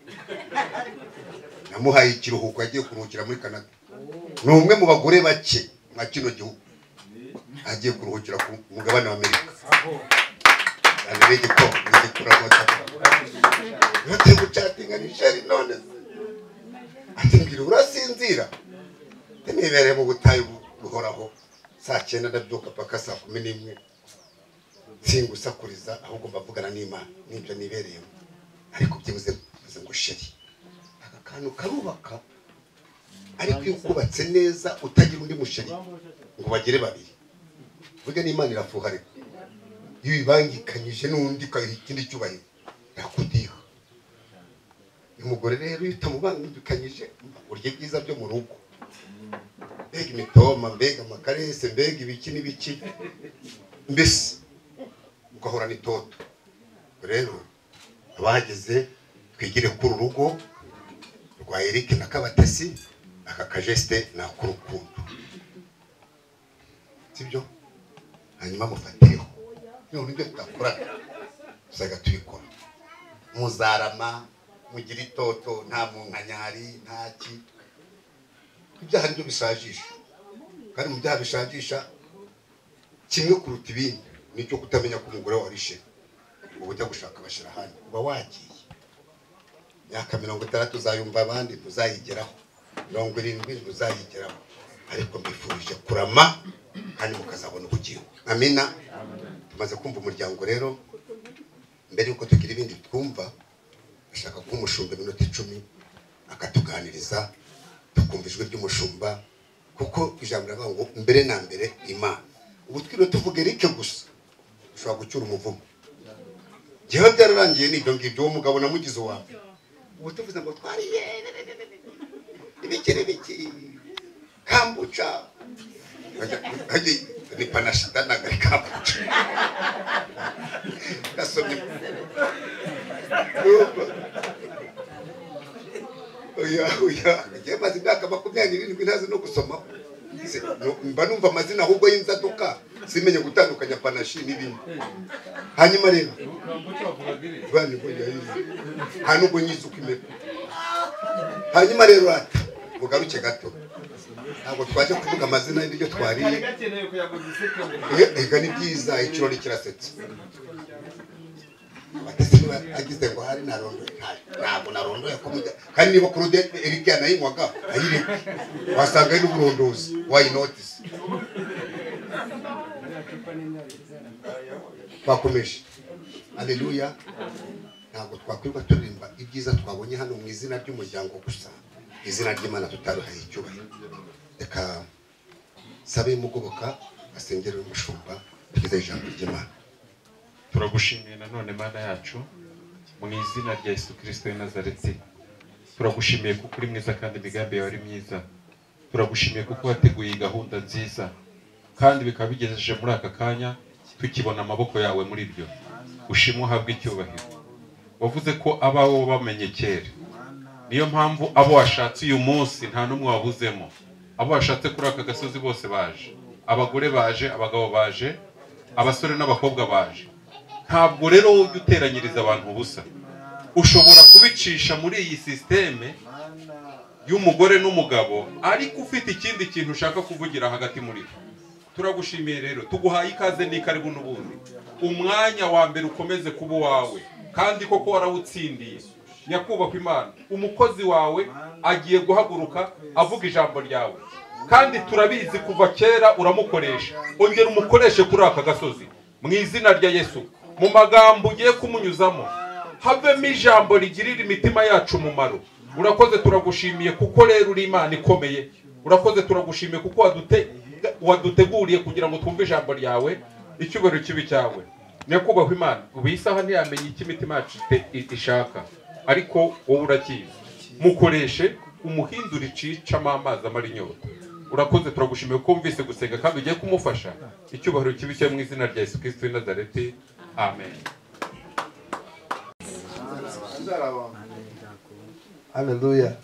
Speaker 4: Namuhaye ikiruhuko agiye kuruhukira muri Canada. Ni umwe mu bagore bake nka kino gihugu agiye kuruhukira ku mugabane wa Amerika. Anirege ko ni kuramota. Yo turi gucatinga ni sheri none. Ati mbwira urasinzira. Nibereye mu butayu buhoraho saa cyenda ndabyuka paka saa kumi n'imwe singusakuriza, ahubwo mbavugana n'Imana n'ibyo nibereyemo. Ariko byibuze bivuze ngo sheri aka kantu karubaka, ariko iyo ukubatse neza utagira undi musheri ngo bagire babiri, burya n'Imana irafuha. Ariko iyo ibangikanyije n'undi kayiha ikindi cyubahiro yakudiha. Umugore rero iyo utamubangikanyije urye byiza byo mu rugo, mbega imitoma, mbega amakarese, mbega ibiki n'ibiki, mbese ugahora n'itoto. Rero abahageze twigire kuri urugo rwa Eric na Kabatesi, aka kajeste na kurukundo, sibyo? Hanyuma mufatireho none ibyo tudakora tuzaga tubikora. Muzarama mugira itoto, nta munkanyari ntaki. Ibyaha nibyo bisajisha, kandi mu byaha bishajisha kimwe kuruta ibindi nicyo kutamenya ko umugore warishe ubu ujya gushaka abashira hano uba wagiye. Myaka mirongo itandatu uzayumva abandi ntuzayigeraho, mirongo irindwi ntuzayigeraho, ariko mbifurije kurama kandi mukazabona ubugingo. Amina. Tumaze kumva umuryango rero, mbere yuko tugira ibindi twumva ashaka kuba umushumba iminota icumi akatuganiriza tukumva ijwi ry'umushumba kuko ijambo riravuga ngo mbere na mbere Imana. Ubu twiriwe tuvuga Eric gusa ushobora gucyura umuvumo. Jewe byararangiye n'ibyo ngibyo, uwo mugabo namugize uwawe. Ubu tuvuze ngo twari ibikiri biki kambuca haje ni panashita na kambuca gasomye oya oya je mazi ndaka makumyabiri n'irindwi ntazi no gusoma mba numva amazina ahubwo y'inzaduka simenye gutandukanya panashi n'ibindi. Hanyuma rero bani boya hizi hanubwo nyiza ukimera. Hanyuma rero ati mugaruke gato ntabwo twaje kuvuga amazina y'ibyo twariye ega ni byiza ikirori kirasetse batisiba agize ngo hari narondo ntabwo narondo yakomuje kandi niba kurude Eric yanayinywaga ayireka wasanga ari n'uburondozi why notice twakomeje. Haleluya. Ntabwo twakwirwa turirimba ibyiza twabonye hano mu izina ry'umuryango gusa, izina ry'Imana tutaruhaye icyubahiro. Reka sabe mugoboka asengere umushumba tugeze ijambo ry'Imana.
Speaker 2: Turagushimiye nanone Mana yacu mu izina rya Yesu Kristo w'i Nazareti. Turagushimiye kuko uri mwiza kandi imigambi yawe ari myiza. Turagushimiye kuko wateguye gahunda nziza kandi bikaba bigejeje muri aka kanya tukibona amaboko yawe muri byo. Ushimwe uhabwe icyubahiro. Wavuze ko abawo bamenye kera, niyo mpamvu abo washatse uyu munsi nta numwe wabuzemo. Abo washatse kuri aka gasozi bose baje, abagore baje, abagabo baje, abasore n'abakobwa baje. Ntabwo rero ujye uteranyiriza abantu ubusa. Ushobora kubicisha muri iyi systeme y'umugore n'umugabo ariko ufite ikindi kintu ushaka kuvugira hagati muri bo. Turagushimiye rero, tuguhaye ikaze n'ikaribu n'ubundi. Umwanya wa mbere ukomeze kuba wawe kandi koko warawutsindiye. Nyakubahwa Imana, umukozi wawe agiye guhaguruka avuga ijambo ryawe kandi turabizi kuva kera uramukoresha. Ongera umukoreshe kuri aka gasozi mu izina rya Yesu. Mu magambo ugiye kumunyuzamo havemo ijambo rigirira imitima yacu umumaro. Urakoze, turagushimiye kuko rero uri Imana ikomeye. Urakoze, turagushimiye kuko wadute waduteguriye kugira ngo twumve ijambo ryawe, icyubahiro kibi cyawe. Nyakubahwa Imana, ubu isaha ntiyamenye iki imitima yacu ishaka ariko wowe urakizi. Mukoreshe umuhindura icicamo amazi amara inyota. Urakoze, turagushimiye ko wumvise gusenga kandi ugiye kumufasha. Icyubahiro kibi cyawe mu izina rya Yesu Kristo w'i Nazareti. Amen.
Speaker 5: Haleluya.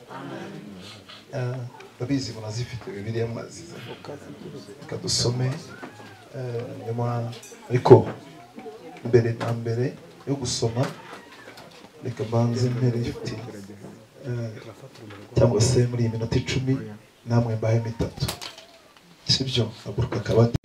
Speaker 5: Babizi munazifite Bibiliya mwazize. Kadusome nyuma ariko mbere na mbere yo gusoma reka banze mbere ifite cyangwa se muri iyi minota icumi namwe mbahe mitatu sibyo aguruka kabati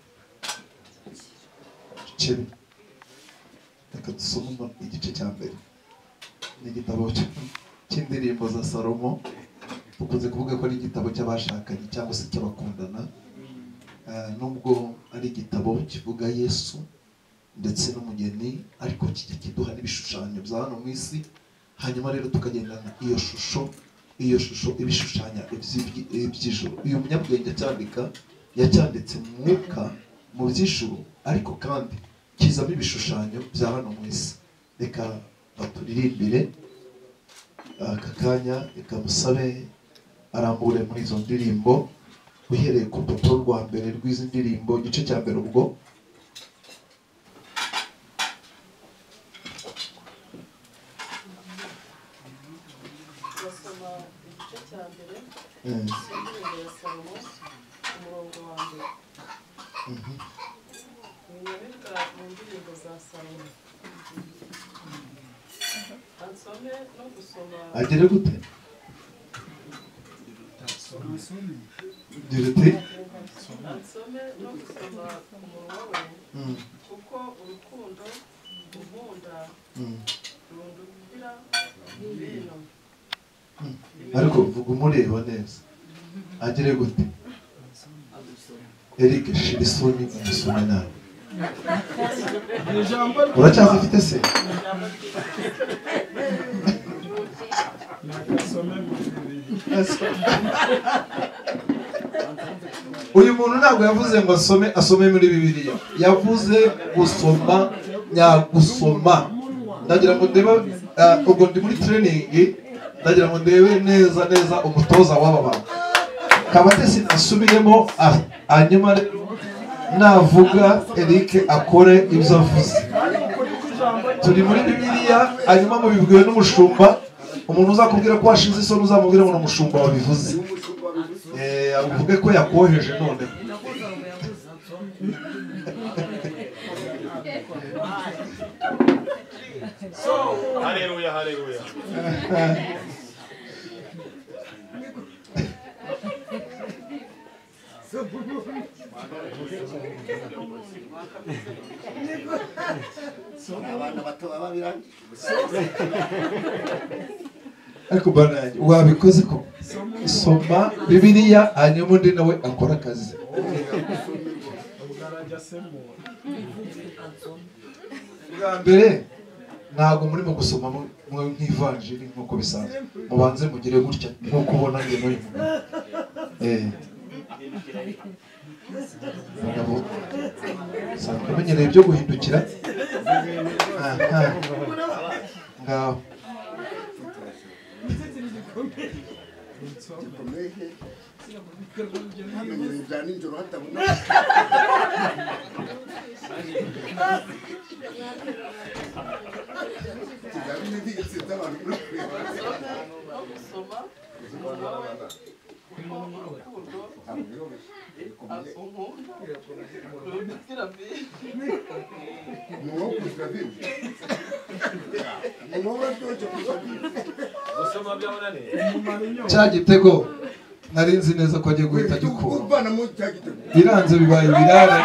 Speaker 5: ciri reka dusome igice cya mbere n'igitabo cy'indirimbo za Salomo. Tukunze kuvuga ko ari igitabo cy'abashakanye cyangwa se cy'abakundana, nubwo ari igitabo kivuga Yesu ndetse n'umugeni ariko kijya kiduha n'ibishushanyo bya hano mu isi. Hanyuma rero tukagendana iyo shusho iyo shusho ibishushanya iby'ijuru. Uyu munyabwenge cyandika yacyanditse mu mwuka mu by'ijuru ariko kandi kizamo ibishushanyo bya hano mu isi. Reka baturirimbire aka kanya, reka musabe arambure muri izo ndirimbo uhereye ku rupapuro rwa mbere rw'izi ndirimbo igice cya mbere. Ubwo
Speaker 11: basoma igice cya mbere cy'indirimbo ya Salomo umurongo wa mbere. Inyamibwa mu ndirimbo za Salomo. Ansome no gusoma
Speaker 5: agere gute direte
Speaker 11: ansome no gusoma umunwa we kuko urukundo unkunda rundutira ibintu.
Speaker 5: ariko vuga umureba neza agere gute Eric Shirisoni umusome nawe uracyazifite se uyu muntu ntabwo yavuze ngo asome asome muri bibiliya yavuze gusoma nyagusoma ndagira ngo ndebe ubwo ndi muri training ndagira ngo ndebe neza neza umutoza w'aba bantu Kabatesi nasubiyemo hanyuma navuga Eric akore ibyo avuze turi muri bibiliya hanyuma mubibwiwe n'umushumba umuntu uzakubwira ko washize isoni uzamubwira ngo n'umushumba wabivuze eh avuge ko yakoheje none
Speaker 7: so haleluya haleluya
Speaker 4: abana bato baba birangi
Speaker 5: ariko bana wabikoze ko soma bibiliya hanyuma undi nawe akora akazi bwa mbere ntabwo murimo gusoma nk'ivanjiri nk'uko bisanzwe mubanze mugire gutya nk'uko ubona njye n'uyu mugabo usanga umenyereye ibyo guhindukira ngaho
Speaker 4: bya nijoro hatabona
Speaker 5: cya gitego nari nzi neza ko agiye guhita agikura biranze bibaye birare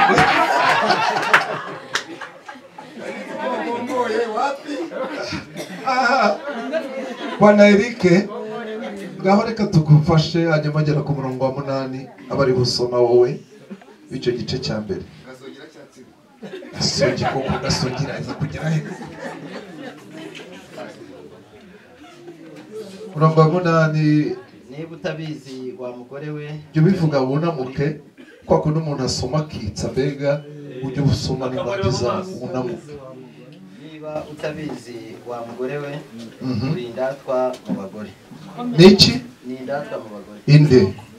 Speaker 5: bwana Eric ngaho reka tugufashe hanyuma agera ku murongo wa munani aba ari busoma wowe icyo gice cya mbere gasogi koko gasogi aza kugera he murongo wa munani
Speaker 6: niba utabizi wa mugore we
Speaker 5: jya ubivuga wunamuke kwa kundi umuntu asoma akitsa mbega ujye usoma nirangiza wunamuke
Speaker 6: niba utabizi wa mugore we uri indatwa mu bagore
Speaker 5: niki
Speaker 6: ni indatwa mu bagore
Speaker 5: inde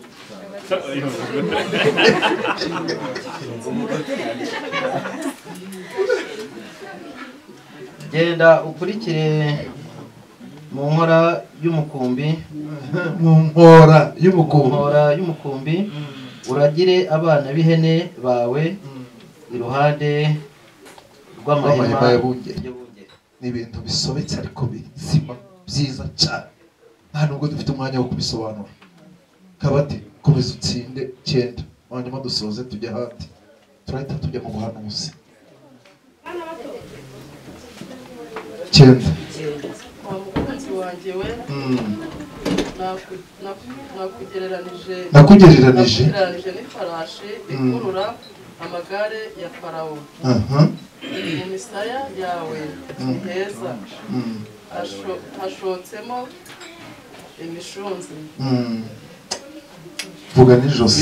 Speaker 6: genda ukurikire mu nkora y'umukumbi
Speaker 5: mu nkora y'umukumbi
Speaker 6: nkora y'umukumbi uragire abana b'ihene bawe iruhande rw'amahema
Speaker 5: y'abungeri ni ibintu bisobetse ariko bizima byiza cyane nta nubwo dufite umwanya wo kubisobanura kabati komeza utsinde cyenda hanyuma dusoze tujya ahandi turahita tujya mu buhanuzi cyenda
Speaker 11: wanjye we nakugereranije
Speaker 5: nakugereranije
Speaker 11: n'ifarashi ikurura amagare ya farawo mu misaya yawe ni heza hashotsemo imishunzi
Speaker 5: vuga n'ijosi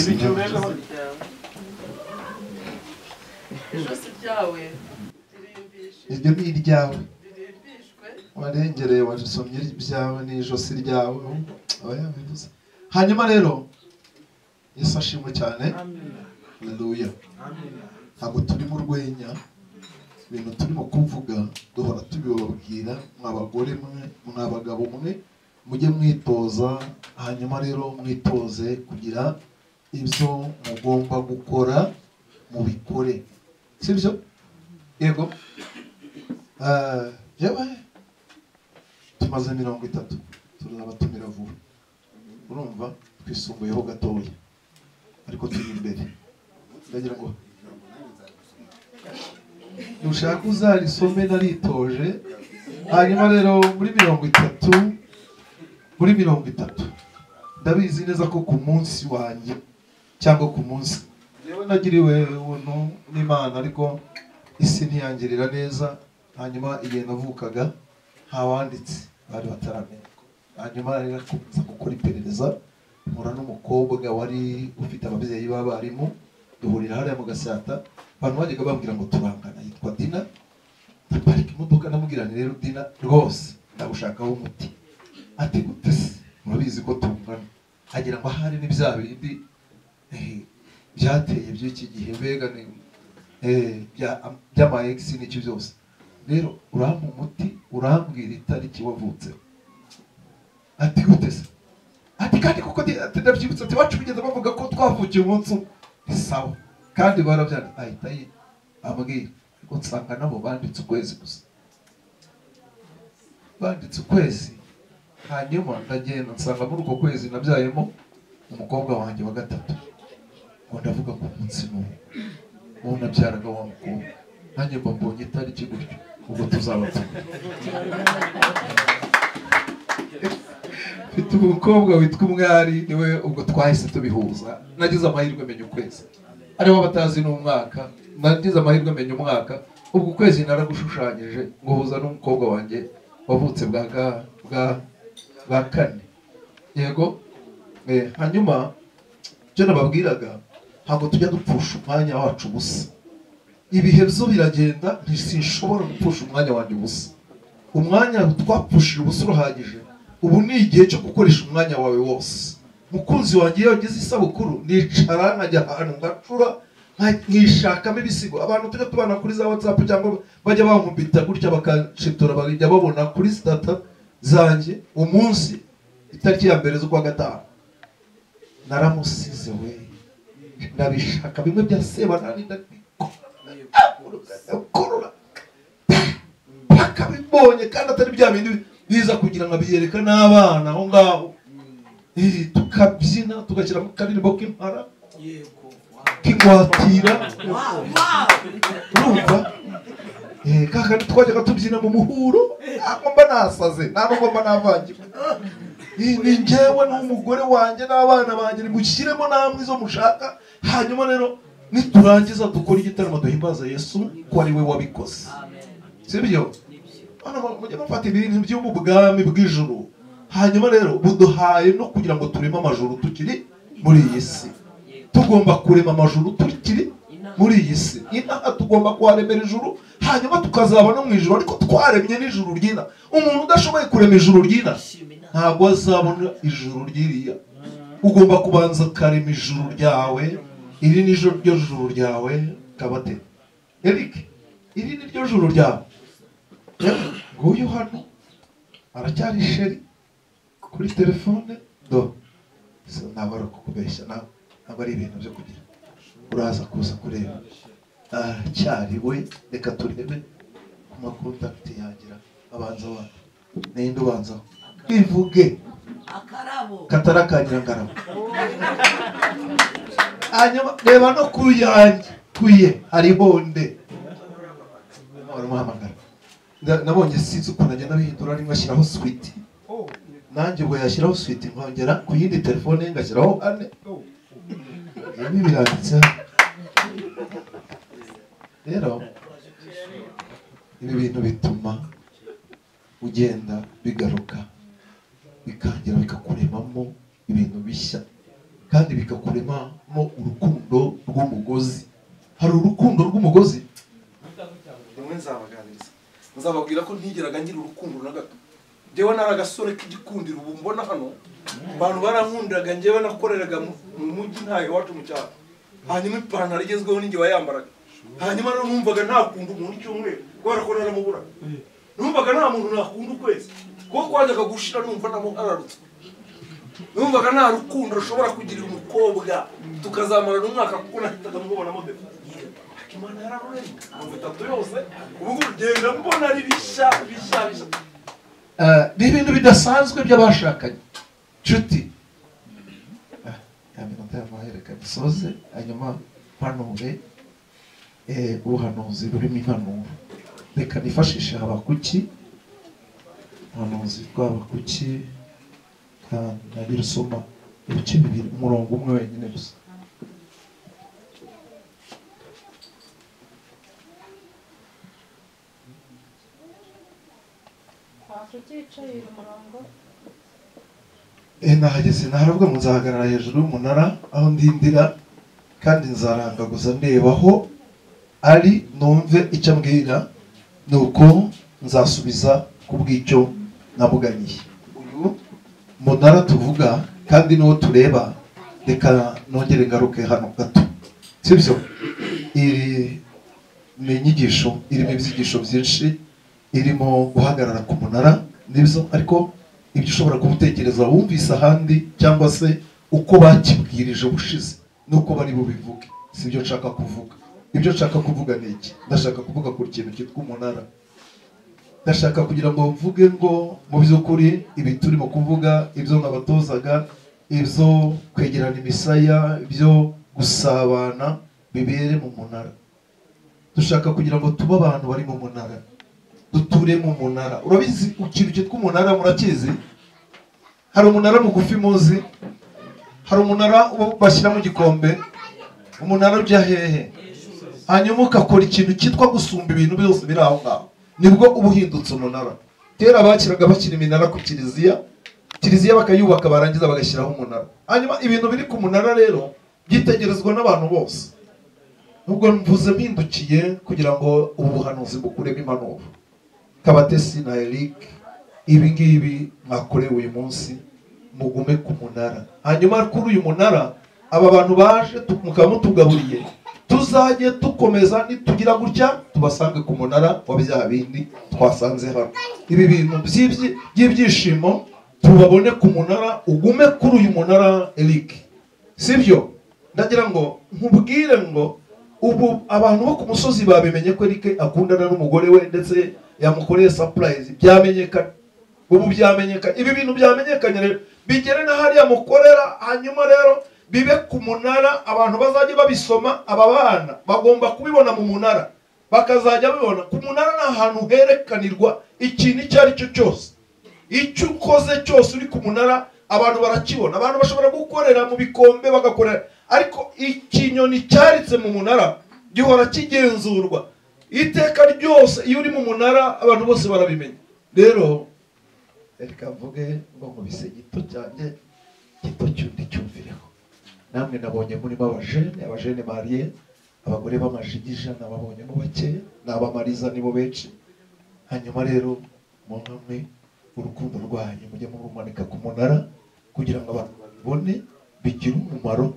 Speaker 11: ijosi ryawe
Speaker 5: iryo ni iryawe warengereye wasomye ibyawe n'ijosi ryawe hanyuma rero Yesu ashimwe cyane haleluya ntabwo turi mu rwenya ibintu turimo kuvuga duhora tubibabwira mw'abagore mwe mw'abagabo mwe mujye mwitoza hanyuma rero mwitoze kugira ibyo mugomba gukora mubikore sibyo yego yewe tumaze mirongo itatu tuzabatumira vuba urumva twisumbuyeho gatoya ariko turi imbere ndagira ngo nushaka uzarisome naritoje hanyuma rero muri mirongo itatu muri mirongo itatu ndabizi neza ko ku munsi wanjye cyangwa ku munsi yewe nagiriwe ubuntu n'Imana ariko isi ntiyangirira neza. Hanyuma igihe navukaga nta wanditse bari bataramenya. Hanyuma rero kuza gukora iperereza mpura n'umukobwa wari ufite ababyeyi b'abarimu, duhurira hariya mu Gasyata. Abantu bajyaga bambwira ngo turangana, yitwa Dina. Ndaparika imodoka ndamubwira nti rero Dina rwose ndagushakaho umuti. Ati gute se murabizi ko tungana? Agira ngo ahari ni bya bindi byateye by'iki gihe mbega ni by'ama ex n'iki byose. Rero urampa umuti urambwira itariki wavutse. Ati gute se? Ati kandi kuko ndabyibutse ati bacu bigeze bavuga ko twavukiye umunsi umwe. Sawa kandi barabyanditse. Ahita ye ambwira ko nsanga nabo banditse ukwezi gusa, banditse ukwezi. Hanyuma ndagenda nsanga muri uko kwezi nabyayemo umukobwa wanjye wa gatatu. Ngo ndavuga ko umunsi n'uwo uwo nabyaraga wa mukobwa nanjye mba mbonye itariki gutyo, ubwo tuzaba mfite umukobwa witwa Umwari, niwe ubwo twahise tubihuza. Nagize amahirwe menya ukwezi, ariho batazi n'umwaka. Nagize amahirwe menya umwaka, ubwo ukwezi naragushushanyije nguhuza n'umukobwa wanjye wavutse bwa bwa bwa kane. Yego eh hanyuma cyo nababwiraga ntabwo tujya dupfusha umwanya wacu ubusa. Ibihe byo biragenda, ntisinshobora gupfusha umwanya wanjye ubusa. Umwanya twapfushije ubusa urahagije. Ubu ni igihe cyo gukoresha umwanya wawe wose. Mukunzi wanjye iyo yagize isabukuru nicara nkajya ahantu ngacura nkishakamo ibisigo. Abantu tujya tubana kuri za WhatsApp cyangwa bajya bankubita gutya bakashitura bajya babona kuri stata zanjye umunsi itariki ya mbere z'ukwa gatanu naramusize we. Ndabishaka bimwe bya Sebanani ndakorora paka bibonye kandi atari bya bindi biza kugira ngo biyereka n'abana aho ngaho. Eh tukabyina tugashyira mu karirimbo k'impara yego kingwatira urumva. Eh kaka twajyaga tubyina mu muhuro, ngomba nasaze nta ngomba navangiwe. Ni njyewe n'umugore wanjye n'abana banjye mushyiremo namwe izo mushaka. Hanyuma rero niturangiza dukora igitaramo duhimbaza Yesu ko ari we wabikoze. Sibyo? Ana mujye mufata ibintu byo mu bwami bw'ijuru. Hanyuma rero buduhaye no kugira ngo tureme amajuru tukiri muri iyi si. Tugomba kurema amajuru tukiri muri iyi si. Inaha tugomba kuharemera ijuru, hanyuma tukazaba no mu ijuru. Ariko twaremye n'ijuru ryina. Umuntu udashoboye kurema ijuru ryina ntabwo azabona ijuru ryiriya. Ugomba kubanza karema ijuru ryawe. Iri ni ryo juru ryawe kabate. Eric, iri ni ryo juru ryawe. Nguyu hano aracyari sheri kuri telefone do. So nabara kukubeshya nawe ntabwo ari ibintu byo kugira. Uraza kuza kureba aracyari we. Reka turebe ku makontakiti yagira abanza wa ninde ubanza bivuge akarabo katarakagira ngarabo. Hanyuma reba no kuyanjye kuye hari bonde baramuhamagara. Nabonye sinzi ukuntu agenda bihindura rimwe ashyiraho sweet, nanjye ubwo yashyiraho sweet nkongera ku yindi telefone ngashyiraho ane. Ibi biranditse rero. Ibi bintu bituma ugenda bigaruka bikangira bikakuremamo ibintu bishya kandi bikakuremamo urukundo rw'umugozi. Hari urukundo rw'umugozi rimwe nzabaganiriza nzababwira ko ntigeraga ngira urukundo na gato. Jewe naragasore k'igikundiro ubu mbona hano abantu barankundiraga njyewe nakoreraga mu mujyi ntayo iwacu mu cyaro. Hanyuma ipantaro igezweho ninjye wayambaraga. Hanyuma no numvaga ntakunda umuntu icyumweru kubera ko naramubura. Numvaga nta muntu nakunda ukwezi kuko kwajyaga gushira numva namuhararutse. Numvaga nta rukundo rushobora kugirira umukobwa tukazamara n'umwaka kuko nahitaga mubona model. Imana yararuremye mu bitatu yose ubu ngugenda mbona ari bisha bisha bisha. Eh ni ibintu bidasanzwe by'abashakanye. Nshuti yaminota y'amahereka bisoze hanyuma mpanure eh ubuhanuzi burimo impanuro. Reka nifashishe Habakuki, ubuhanuzi bw'Habakuki kandi rusoma ibice bibiri umurongo umwe wenyine gusa. Eh, nahageze naharavuga ngo nzahagarara hejuru y'umunara aho ndindira kandi nzarangaguza ndeba aho ari numve icyo ambwira nuko nzasubiza ku bw'icyo namuganiye. Uyu munara tuvuga kandi n'uwo tureba, reka nongere ngaruke hano gato, sibyo? Iri ni inyigisho irimo ibyigisho byinshi, irimo guhagarara ku munara nibyo, ariko ibyo ushobora kubutekereza wumvise ahandi cyangwa se uko bakibwirije ubushize nuko bari bubivuge, si byo nshaka kuvuga. Ibyo nshaka kuvuga ni iki? Ndashaka kuvuga ku kintu cyitwa umunara. Ndashaka kugira ngo mvuge ngo mu by'ukuri ibi turimo kuvuga, ibyo nabatozaga, ibyo kwegerana imisaya, ibyo gusabana bibere mu munara. Dushaka kugira ngo tube abantu bari mu munara, duture mu munara. Urabizi ikintu cyitwa umunara? Murakizi? Hari umunara mugufi muzi, hari umunara bashyira mu gikombe, umunara ujya hehe, hanyuma ukakora ikintu cyitwa gusumba ibintu byose biri aho ngaho, nibwo uba uhindutse umunara. Kera bakiraga bashyira iminara ku kiliziya, kiliziya bakayubaka barangiza bagashyiraho umunara. Hanyuma ibintu biri ku munara rero byitegerezwa n'abantu bose. Nubwo mvuze mpindukiye kugira ngo ubu buhanuzi bukuremo impanuro. Kabatesi na Eric, ibi ngibi mwakorewe uyu munsi, mugume ku munara. Hanyuma kuri uyu munara aba bantu baje mukaba mutugaburiye, tuzajye dukomeza nitugira gutya tubasange ku munara wa bya bindi twasanze hano. Ibi bintu by'ibyishimo tubabone ku munara, ugume kuri uyu munara Eric, sibyo? Ndagira ngo nkubwire ngo ubu abantu bo ku musozi babimenye ko Eric akundana n'umugore we ndetse yamukoreye surprise, byamenyekana. Ubu byamenyekana, ibi bintu byamenyekanye rero bigere na hariya mukorera, hanyuma rero bibe ku munara, abantu bazajya babisoma. Aba bana bagomba kubibona mu munara, bakazajya babibona ku munara. Ni ahantu herekanirwa ikintu icyo ari cyo cyose, icyo ukoze cyose uri ku munara abantu barakibona. Abantu bashobora gukorera mu bikombe bagakorera, ariko ikinyoni cyaritse mu munara gihora kigenzurwa iteka ryose. Iyo uri mu munara abantu bose barabimenya. Rero reka mvuge ngo nkubise gito cyane, gito cyundi cyumvireho. Namwe nabonye murimo abajene, abajene mariye, abagore b'amajigija nababonyemo bake, n'abamariza nibo benshi. Hanyuma rero mu hamwe urukundo rwanyu mujye murumanika ku munara kugira ngo abantu babibone, bigire umumaro.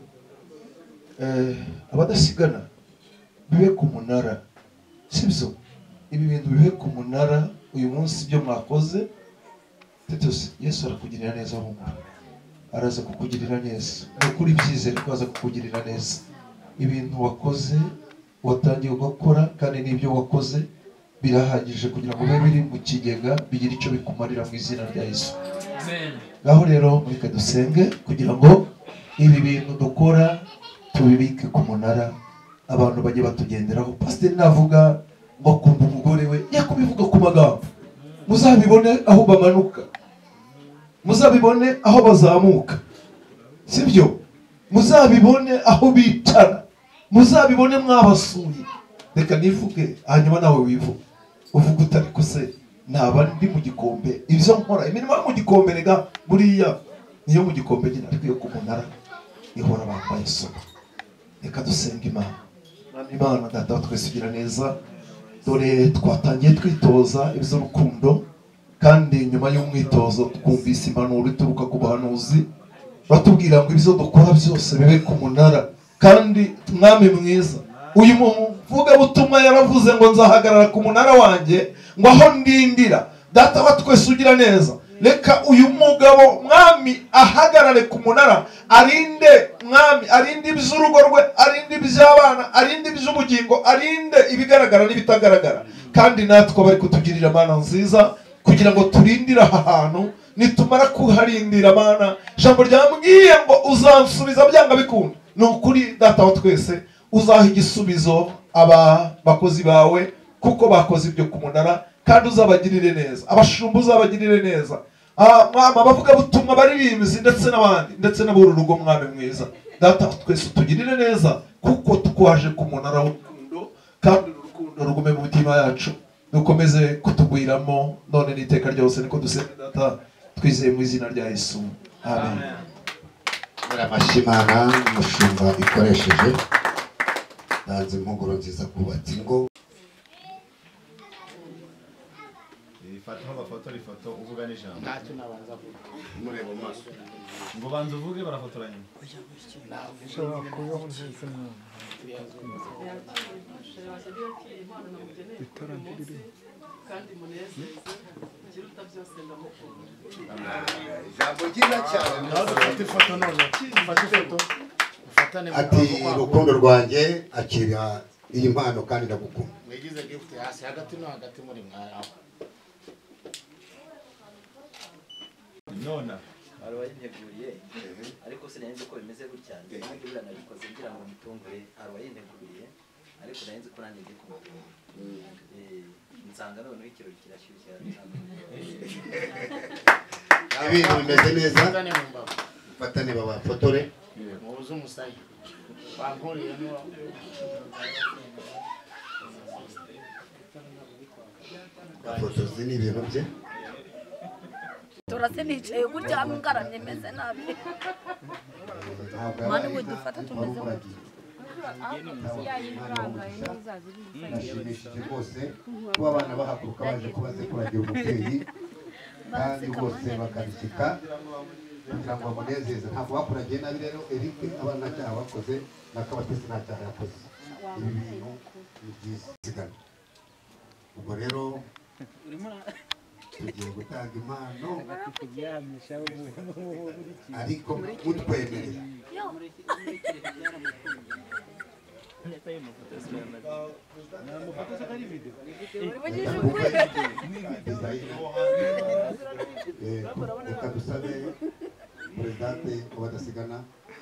Speaker 5: Eh, abadasigana bibe ku munara, sibyo? Ibi bintu bibe ku munara uyu munsi. Ibyo mwakoze Titus, Yesu arakugirira neza, humura, araza kukugirira neza. Nukuri byizere ko aza kukugirira neza. Ibintu wakoze watangiye ugakora, kandi n'ibyo wakoze birahagije kugira ngo bibe biri mu kigega, bigire icyo bikumarira mu izina rya Yesu. Amen. Ngaho rero mureke dusenge kugira ngo ibi bintu dukora tubibike ku munara, abantu bajye batugenderaho. Pasiteri navuga ngo akunda umugore we, yakubivuga ku magambo, muzabibone aho bamanuka, muzabibone aho bazamuka, sibyo? Muzabibone aho bicara, muzabibone mwabasuye. Reka nivuge hanyuma nawe wivuge, uvuga utari kose naba ndi mu gikombe. Ibyo nkora imirimo yo mu gikombe rega buriya niyo mu gikombe nyine, ariko yo ku munara ihora bambaye soba. Reka dusenge Imana. Imana Data wa twese ugira neza, dore twatangiye twitoza iby'urukundo, kandi nyuma y'umwitozo twumvise impanuro ituruka ku bahanuzi batubwira ngo ibyo dukora byose bibe ku munara. Kandi mwami mwiza, uyu muvugabutumwa yaravuze ngo nzahagarara ku munara wanjye, ngo aho ndindira. Data wa twese ugira neza, reka uyu mugabo mwami ahagarare ku munara, arinde mwami, arinde iby'urugo rwe, arinde iby'abana, arinde iby'ubugingo, arinde ibigaragara n'ibitagaragara. Kandi natwe bari kutugirira Mana nziza kugira ngo turindire aha hantu. Nitumara kuharindira Mana, ijambo ryambwiye ngo uzansubiza byanga bikunda. Ni ukuri Data wa twese uzaha igisubizo aba bakozi bawe, kuko bakoze ibyo ku munara, kandi uzabagirire neza. Abashumba uzabagirire neza, mwami abavuga butumwa, baririmbyi ndetse n'abandi, ndetse n'aburu rugo mwami mwiza. Data twese tugirire neza, kuko tukwaje ku munara w'urukundo, kandi urukundo rugume mu mitima yacu. nukomeze kutugwiramo none n'iteka ryose niko dusenga data twizeye mu izina rya Yesu amen.
Speaker 4: Amashimana umushumba ikoresheje danze impuguro nziza kubatse ingo
Speaker 2: ifataho abafotora ifoto uvuga n'ijambo
Speaker 8: ntacyo nabanza kuvuga
Speaker 4: mureba mu maso
Speaker 2: ngo banze uvuge barafotoranya
Speaker 9: ushobora kubaho neza
Speaker 11: kandi munezeze ikiruta byose ndamukunda.
Speaker 4: ijambo ryiza cyane.
Speaker 8: nawe dufate ifoto none ufate ifoto ufatane mu
Speaker 4: ati rukundo rwanjye akira iyi mpano kandi ndagukunda.
Speaker 8: mwigize gift hasi hagati no hagati muri mwaho
Speaker 2: nona
Speaker 12: hari wayinteguriye ariko sinenze ko bimeze gutya nanjye bira nabikoze ngira ngo mitungure hari wayinteguriye ariko nanjye ko nanjye ndi kumutunga eh nsanga none ikiro kirashyushye
Speaker 4: ibintu bimeze neza.
Speaker 8: fatane mu mbavu
Speaker 4: fatane baba fotore
Speaker 8: mubuze umusayi bankoriyemo
Speaker 4: fotozi ni ibintu bye.
Speaker 10: turase nicaye gutya ngaramye meze nabi mani we dufata tumeze
Speaker 4: nashimishije rwose kuba abana bahaguruka baje kubaze kuragira umubyeyi kandi bose bakabishyika kugira ngo bamunezeze. ntabwo bakuragiye nabi rero Eric abana nta cyaha bakoze n'akabatesi nta cyaha yakoze. ibi bintu ni byiza sigana ubwo rero tugiye gutanga impano ariko mutwemerera reka dusabe perezidante w'abadasigana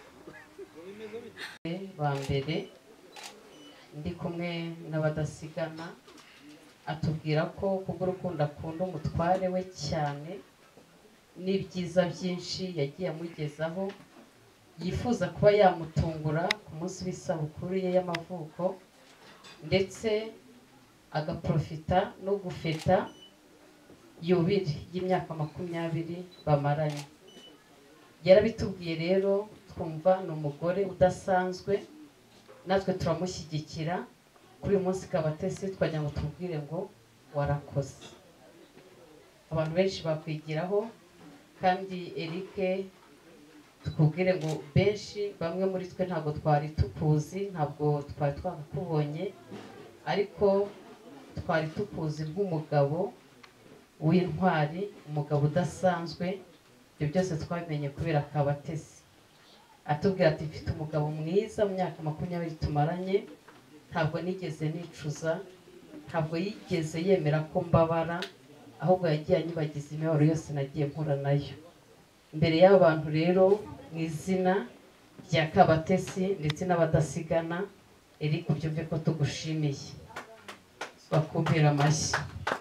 Speaker 13: ba mbere ndi kumwe n'abadasigana atubwira ko kubw'urukundo akunda umutware we cyane n'ibyiza byinshi yagiye amugezaho yifuza kuba yamutungura ku munsi w'isabukuru ye y'amavuko ndetse agaprofita no gufeta yubiri y'imyaka makumyabiri bamaranye. Yarabitubwiye rero twumva ni umugore udasanzwe natwe turamushyigikira kuri uyu munsi Kabatesi twagira ngo tubwire ngo warakoze. Abantu benshi bakwigiraho kandi Eric tukubwire ngo benshi bamwe muri twe ntabwo twari tukuzi ntabwo twari twakubonye ariko twari tukuzi nk'umugabo w'intwari umugabo udasanzwe. Ibyo byose twabimenye kubera Kabatesi atubwira ati mfite umugabo mwiza mu myaka makumyabiri tumaranye ntabwo nigeze nicuza ntabwo yigeze yemera ko mbabara ahubwo yagiye anyibagiza imibabaro yose nagiye mpura nayo. Imbere y'abantu rero mu izina rya Kabatesi ndetse n'abadasigana Eric ubyumve ko tugushimiye bakumpera amashyi.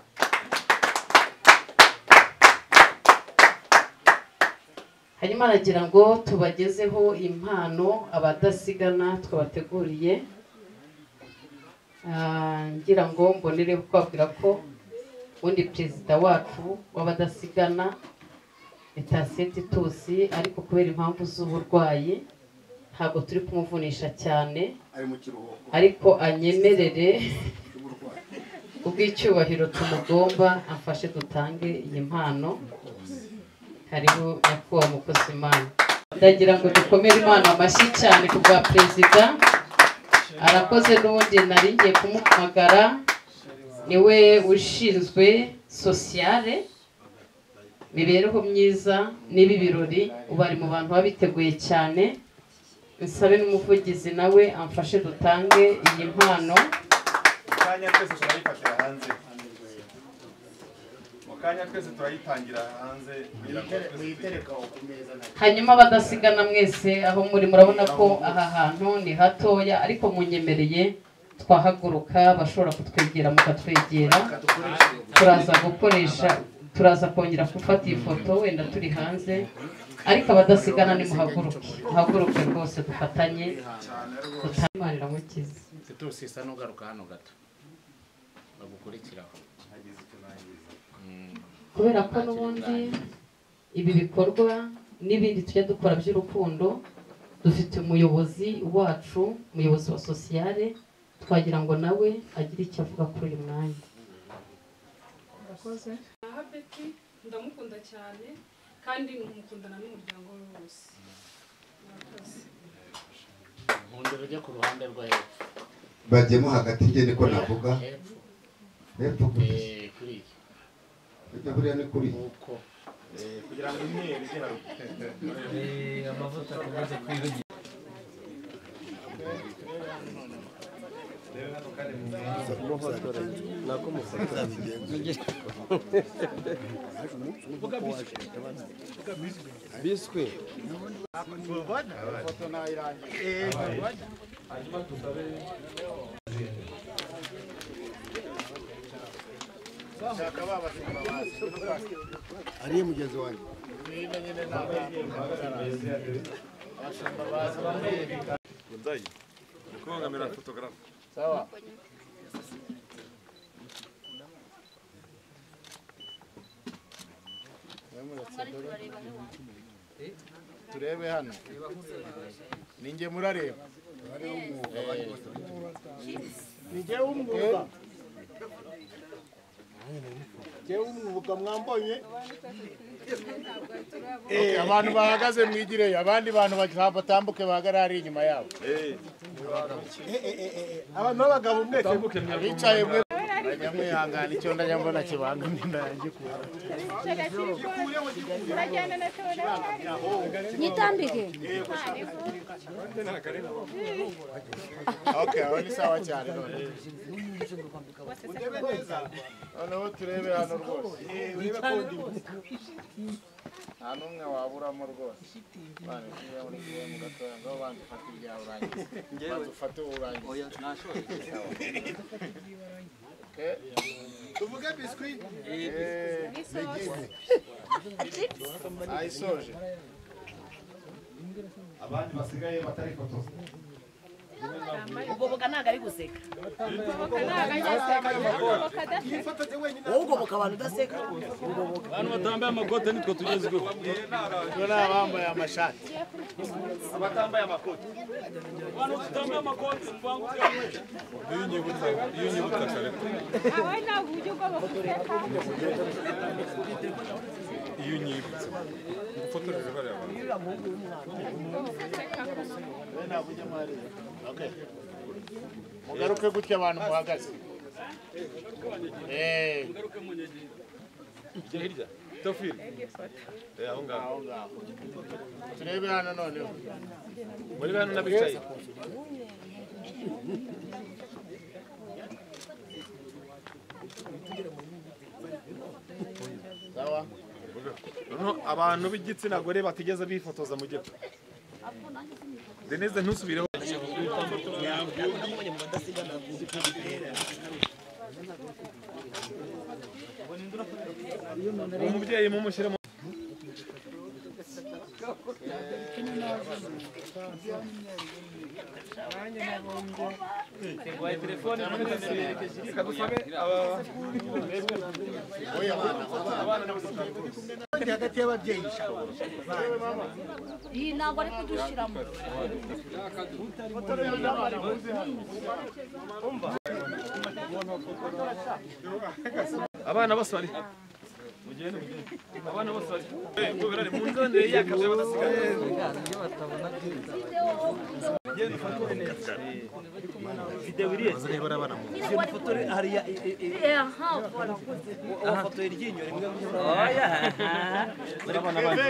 Speaker 13: hanyuma aragira ngo tubagezeho impano abadasigana twabateguriye. ngira ngo mbonere kubabwira ko undi perezida wacu w'abadasigana Etaseti tusi ariko kubera impamvu z'uburwayi ntabwo turi kumuvunisha cyane ariko anyemerere ubw'icyubahiro tumugomba amfashe dutange iyi mpano. Hariho nyakubahwa mukozi Imana ndagira ngo dukomere Imana amashyi cyane ku bwa perezida arakoze. n'ubundi nari ngiye kumuhamagara niwe ushinzwe sociale mibereho myiza n'ibi birori ubu ari mu bantu babiteguye cyane. nsabe n'umuvugizi nawe amfashe dutange iyi mpano.
Speaker 2: kanya twese turayifatira hanze mukanya twese turayitangira hanze
Speaker 8: muyitereka ku meza.
Speaker 13: hanyuma abadasigana mwese aho muri murabona ko aha hantu ni hatoya ariko munyemereye twahaguruka bashobora kutwegera mukatwegera turaza gukoresha turaza kongera gufata iyi foto wenda turi hanze ariko abadasigana ni muhaguruke muhaguruke rwose dufatanye dutamarira mukize.
Speaker 8: Tusi isa n'ugaruka hano gato bagukurikiraho.
Speaker 13: kubera ko n'ubundi ibi bikorwa n'ibindi tujya dukora by'urukundo dufite umuyobozi wacu umuyobozi wa sosiyale twagira ngo nawe agire icyo avuga kuri uyu mwanya.
Speaker 14: Murakoze. Habeti ndamukunda cyane kandi nkumukundana n'umuryango we wose. Murakoze.
Speaker 8: Nkundira ujye ku ruhande rwo hepfo.
Speaker 4: Bajyemo hagati njye niko navuga. Hepfo
Speaker 8: kuri iki.
Speaker 4: Ujya buriya ni kuri.
Speaker 8: Uko. Eh kugira ngo imyere ije haruguru.
Speaker 1: Eh amavuta akomeze kwibagirwa.
Speaker 7: Biswi.
Speaker 9: Ariye mugezi wanjye.
Speaker 7: Kunzayi. Kubangamira photographe.
Speaker 8: Sawa. Turebe hano. Ninjye murareba.
Speaker 9: Ninjye umwuga. Ninjye umwuga mwambonye.
Speaker 8: Eh abantu bahagaze mwigireyo abandi bantu batambuke bahagarara inyuma yabo.
Speaker 9: Eh abantu b'abagabo mwese
Speaker 8: bicaye mwe bajyamwe hangana icyo ndajya mbona kibanga ndinda yanjye ku.
Speaker 10: Nitambike.
Speaker 8: Okay, aho ni sawa cyane none. Noneho turebe hano rwose. Nta n'umwe waburamo rwose. Bane tuye muri gihe mu gatoya ngo bandi fata ibya urangiye. Bazufate urangiye. Oya nashoye. Okay.
Speaker 9: tuvuge biscuit.
Speaker 8: Eh. Aisoje.
Speaker 2: Abandi basigaye batari fotoza.
Speaker 15: Ugoboka ntago ari guseka. Ugoboka abantu udaseka.
Speaker 7: Abantu batambaye amakote nitwo tugezweho.
Speaker 8: Ngo nabambaye amashati.
Speaker 7: Abatambaye amakote. Abantu batambaye amakote mvangu cyane. Iyo nyibutsa, iyo nyibutsa kare.
Speaker 14: Awe ntabwo ujye ugomba
Speaker 7: Iyo nyibutsa. Gufotoreza bariya abantu.
Speaker 8: Okay. Mugaruke gutya abantu muhagaze. Eh.
Speaker 7: Hirya. Tofiri. Eh aho ngaho.
Speaker 8: Turebe hano none.
Speaker 7: Muri hano nabicaye.
Speaker 8: Sawa.
Speaker 7: Abantu b'igitsina gore batigeze bifotoza mu gihe. Denise ntusubireho. Umubyeyi mumushyire mu telefone
Speaker 9: hagati y'ababyeyi.
Speaker 10: Iyi ntabwo ari kudushyiramo.
Speaker 7: Abana bose bari mugende mugende abana bose bari eh kubera mu nzondere yakaje badasigaye
Speaker 12: video iriye bazareba abana mu iyo foto hari ya
Speaker 10: eh aha voilà
Speaker 12: aha foto iryinyo rimwe oya
Speaker 7: abana bari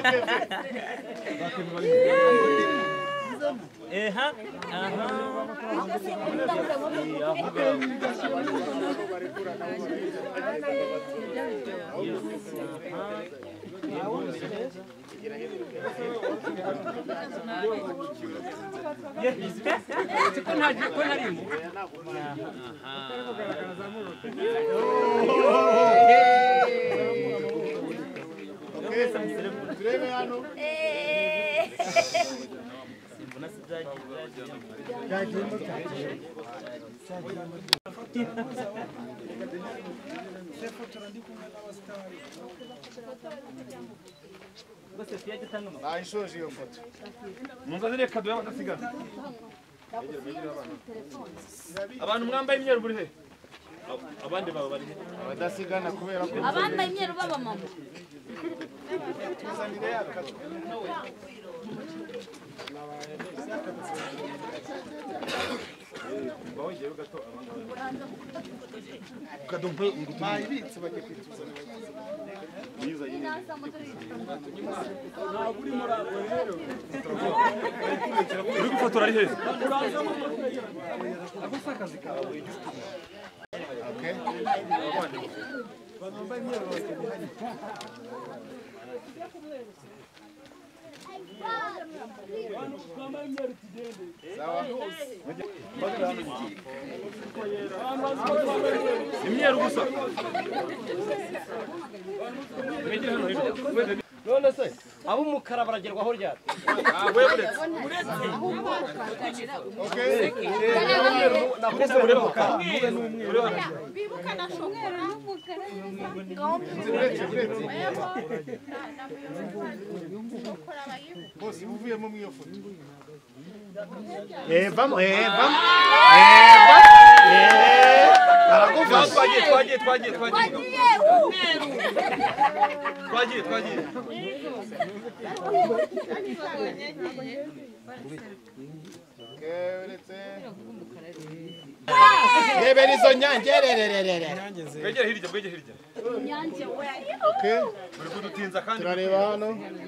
Speaker 12: eh ha aha
Speaker 8: Nayishoje iyo foto.
Speaker 7: Mungazire kadoya bagasigana. Abantu mwambaye imyeru buri he? Abandi baba bari he?
Speaker 8: Abadasigana kubera ko
Speaker 10: abambaye imyeru baba mama.
Speaker 8: Tuzanire yakato.
Speaker 7: Bawongeye gato abanga.
Speaker 8: Kadumpe bayibitse bajye kwituzana.
Speaker 7: Yiza yini. Uri gufotora ari he? Agufakazi kawe.
Speaker 8: Okay.
Speaker 7: Imyeru gusa.
Speaker 15: None se abo umukara baragerwaho ryari?
Speaker 8: Okay.
Speaker 15: Nakuze muri mukara.
Speaker 10: Bibuka na shomero n'umukara.
Speaker 8: Bosi uvuyemo mu iyo foto.
Speaker 9: Eh vamos, eh vamos. Eh vamos. Eh
Speaker 7: arakufa. Twagiye twagiye twagiye twagiye. Twagiye twagiye.
Speaker 9: Rebera izo nyange rerererere.
Speaker 7: Wegera hirya wegera hirya.
Speaker 10: Nyange we.
Speaker 8: Okay.
Speaker 7: Uri kudutinza kandi.
Speaker 8: Turareba hano.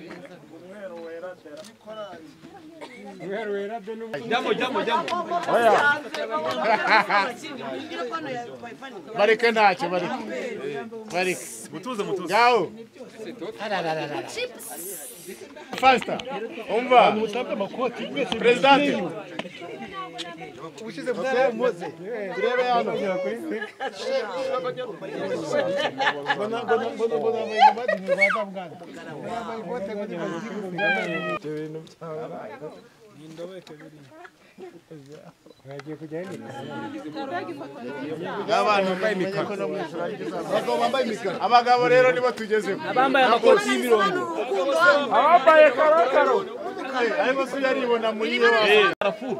Speaker 7: Jamo jamo jamo.
Speaker 8: Oya. Bareke ntacyo bareke. Bareke.
Speaker 7: Mutuze mutuze.
Speaker 8: Yao. Faster. Umva. Presidente. Ushize mutare muze. Turebe hano. Bona bona bona bona badi ni bada mgani. Bote ngodi badi. Ibintu byawe. Nindobe kabiri. Hagiye kujyana abantu bambaye imikara. Abagabo bambaye imikara. Abagabo rero nibo tugezeho.
Speaker 15: Abambaye amakoti y'imirongo.
Speaker 8: Abambaye karakaro. Ariko se yaribona muri yo.
Speaker 7: Arafuru.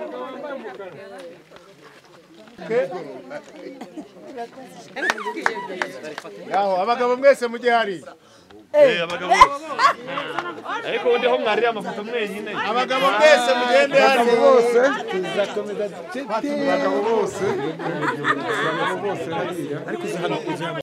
Speaker 8: Yaho abagabo mwese mujye hari.
Speaker 7: Eh abagabo. Ariko undi ho mwarira amafoto mwenyine.
Speaker 8: Abagabo mwese mugende hari bose. Tuzakomeza
Speaker 9: tete.
Speaker 8: Abagabo bose. Abagabo bose hariya.
Speaker 9: Ariko zihano kuzama.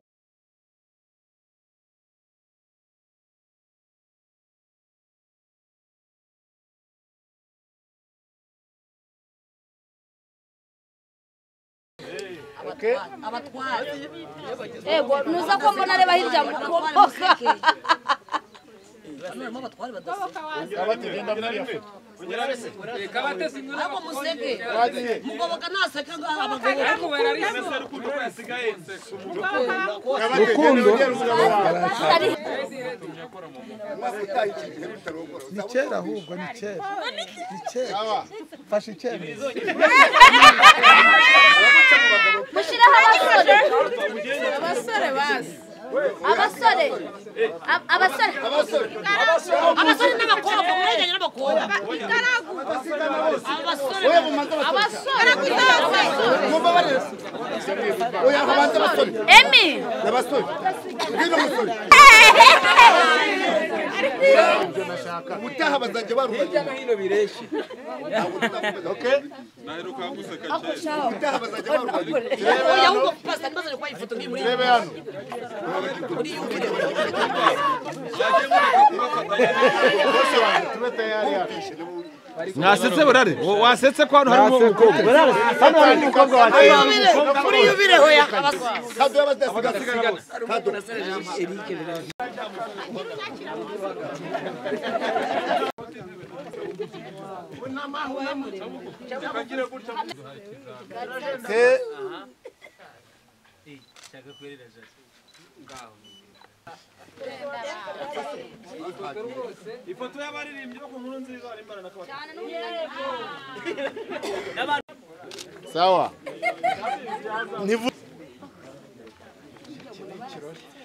Speaker 8: Okay.
Speaker 10: Abatwara. Ego nuza ko mbona reba hirya mu koboka. None abatwara badaseka.
Speaker 8: Abatugenda muri ya foto.
Speaker 15: Kabate singura
Speaker 10: Abo museke.
Speaker 8: Wagiye.
Speaker 10: Mugoboka naseka abagabo.
Speaker 15: Ariko wera ari
Speaker 7: Ese rukundo ko yasigaye.
Speaker 8: Rukundo.
Speaker 9: Ni kera ahubwo ni kera. Ni kera. Fashe kera.
Speaker 10: Mushiraho abasore. Abasore basi. Abasore. Abasore. Abasore n'abakobwa mwegeranye n'abakobwa. Abasore. Abasore.
Speaker 4: Oya habanza abasore.
Speaker 10: Emi.
Speaker 4: Abasore. Ngino musore. Utaha bazajya barubajya
Speaker 15: hino bireshi.
Speaker 8: Okay.
Speaker 7: Naheruka guseka
Speaker 10: cyane.
Speaker 4: Utaha bazajya barubajya.
Speaker 10: Oya ubwo pasta nibaze kwa ifoto ngi muri.
Speaker 8: Rebe hano.
Speaker 10: Muri yumvire.
Speaker 8: Bose wanyu tube tayari hano.
Speaker 7: Mwasetse burare. Wasetse ko hano harimo umukobwa.
Speaker 8: Burare. Hano hari umukobwa wacu.
Speaker 10: Muri yumvire hoya.
Speaker 4: Kado y'abadasiga. Kado.
Speaker 7: ifoto y'abaririmbyi bo ku nkuru nziza bari imbara na kabata
Speaker 9: sawa. Nivu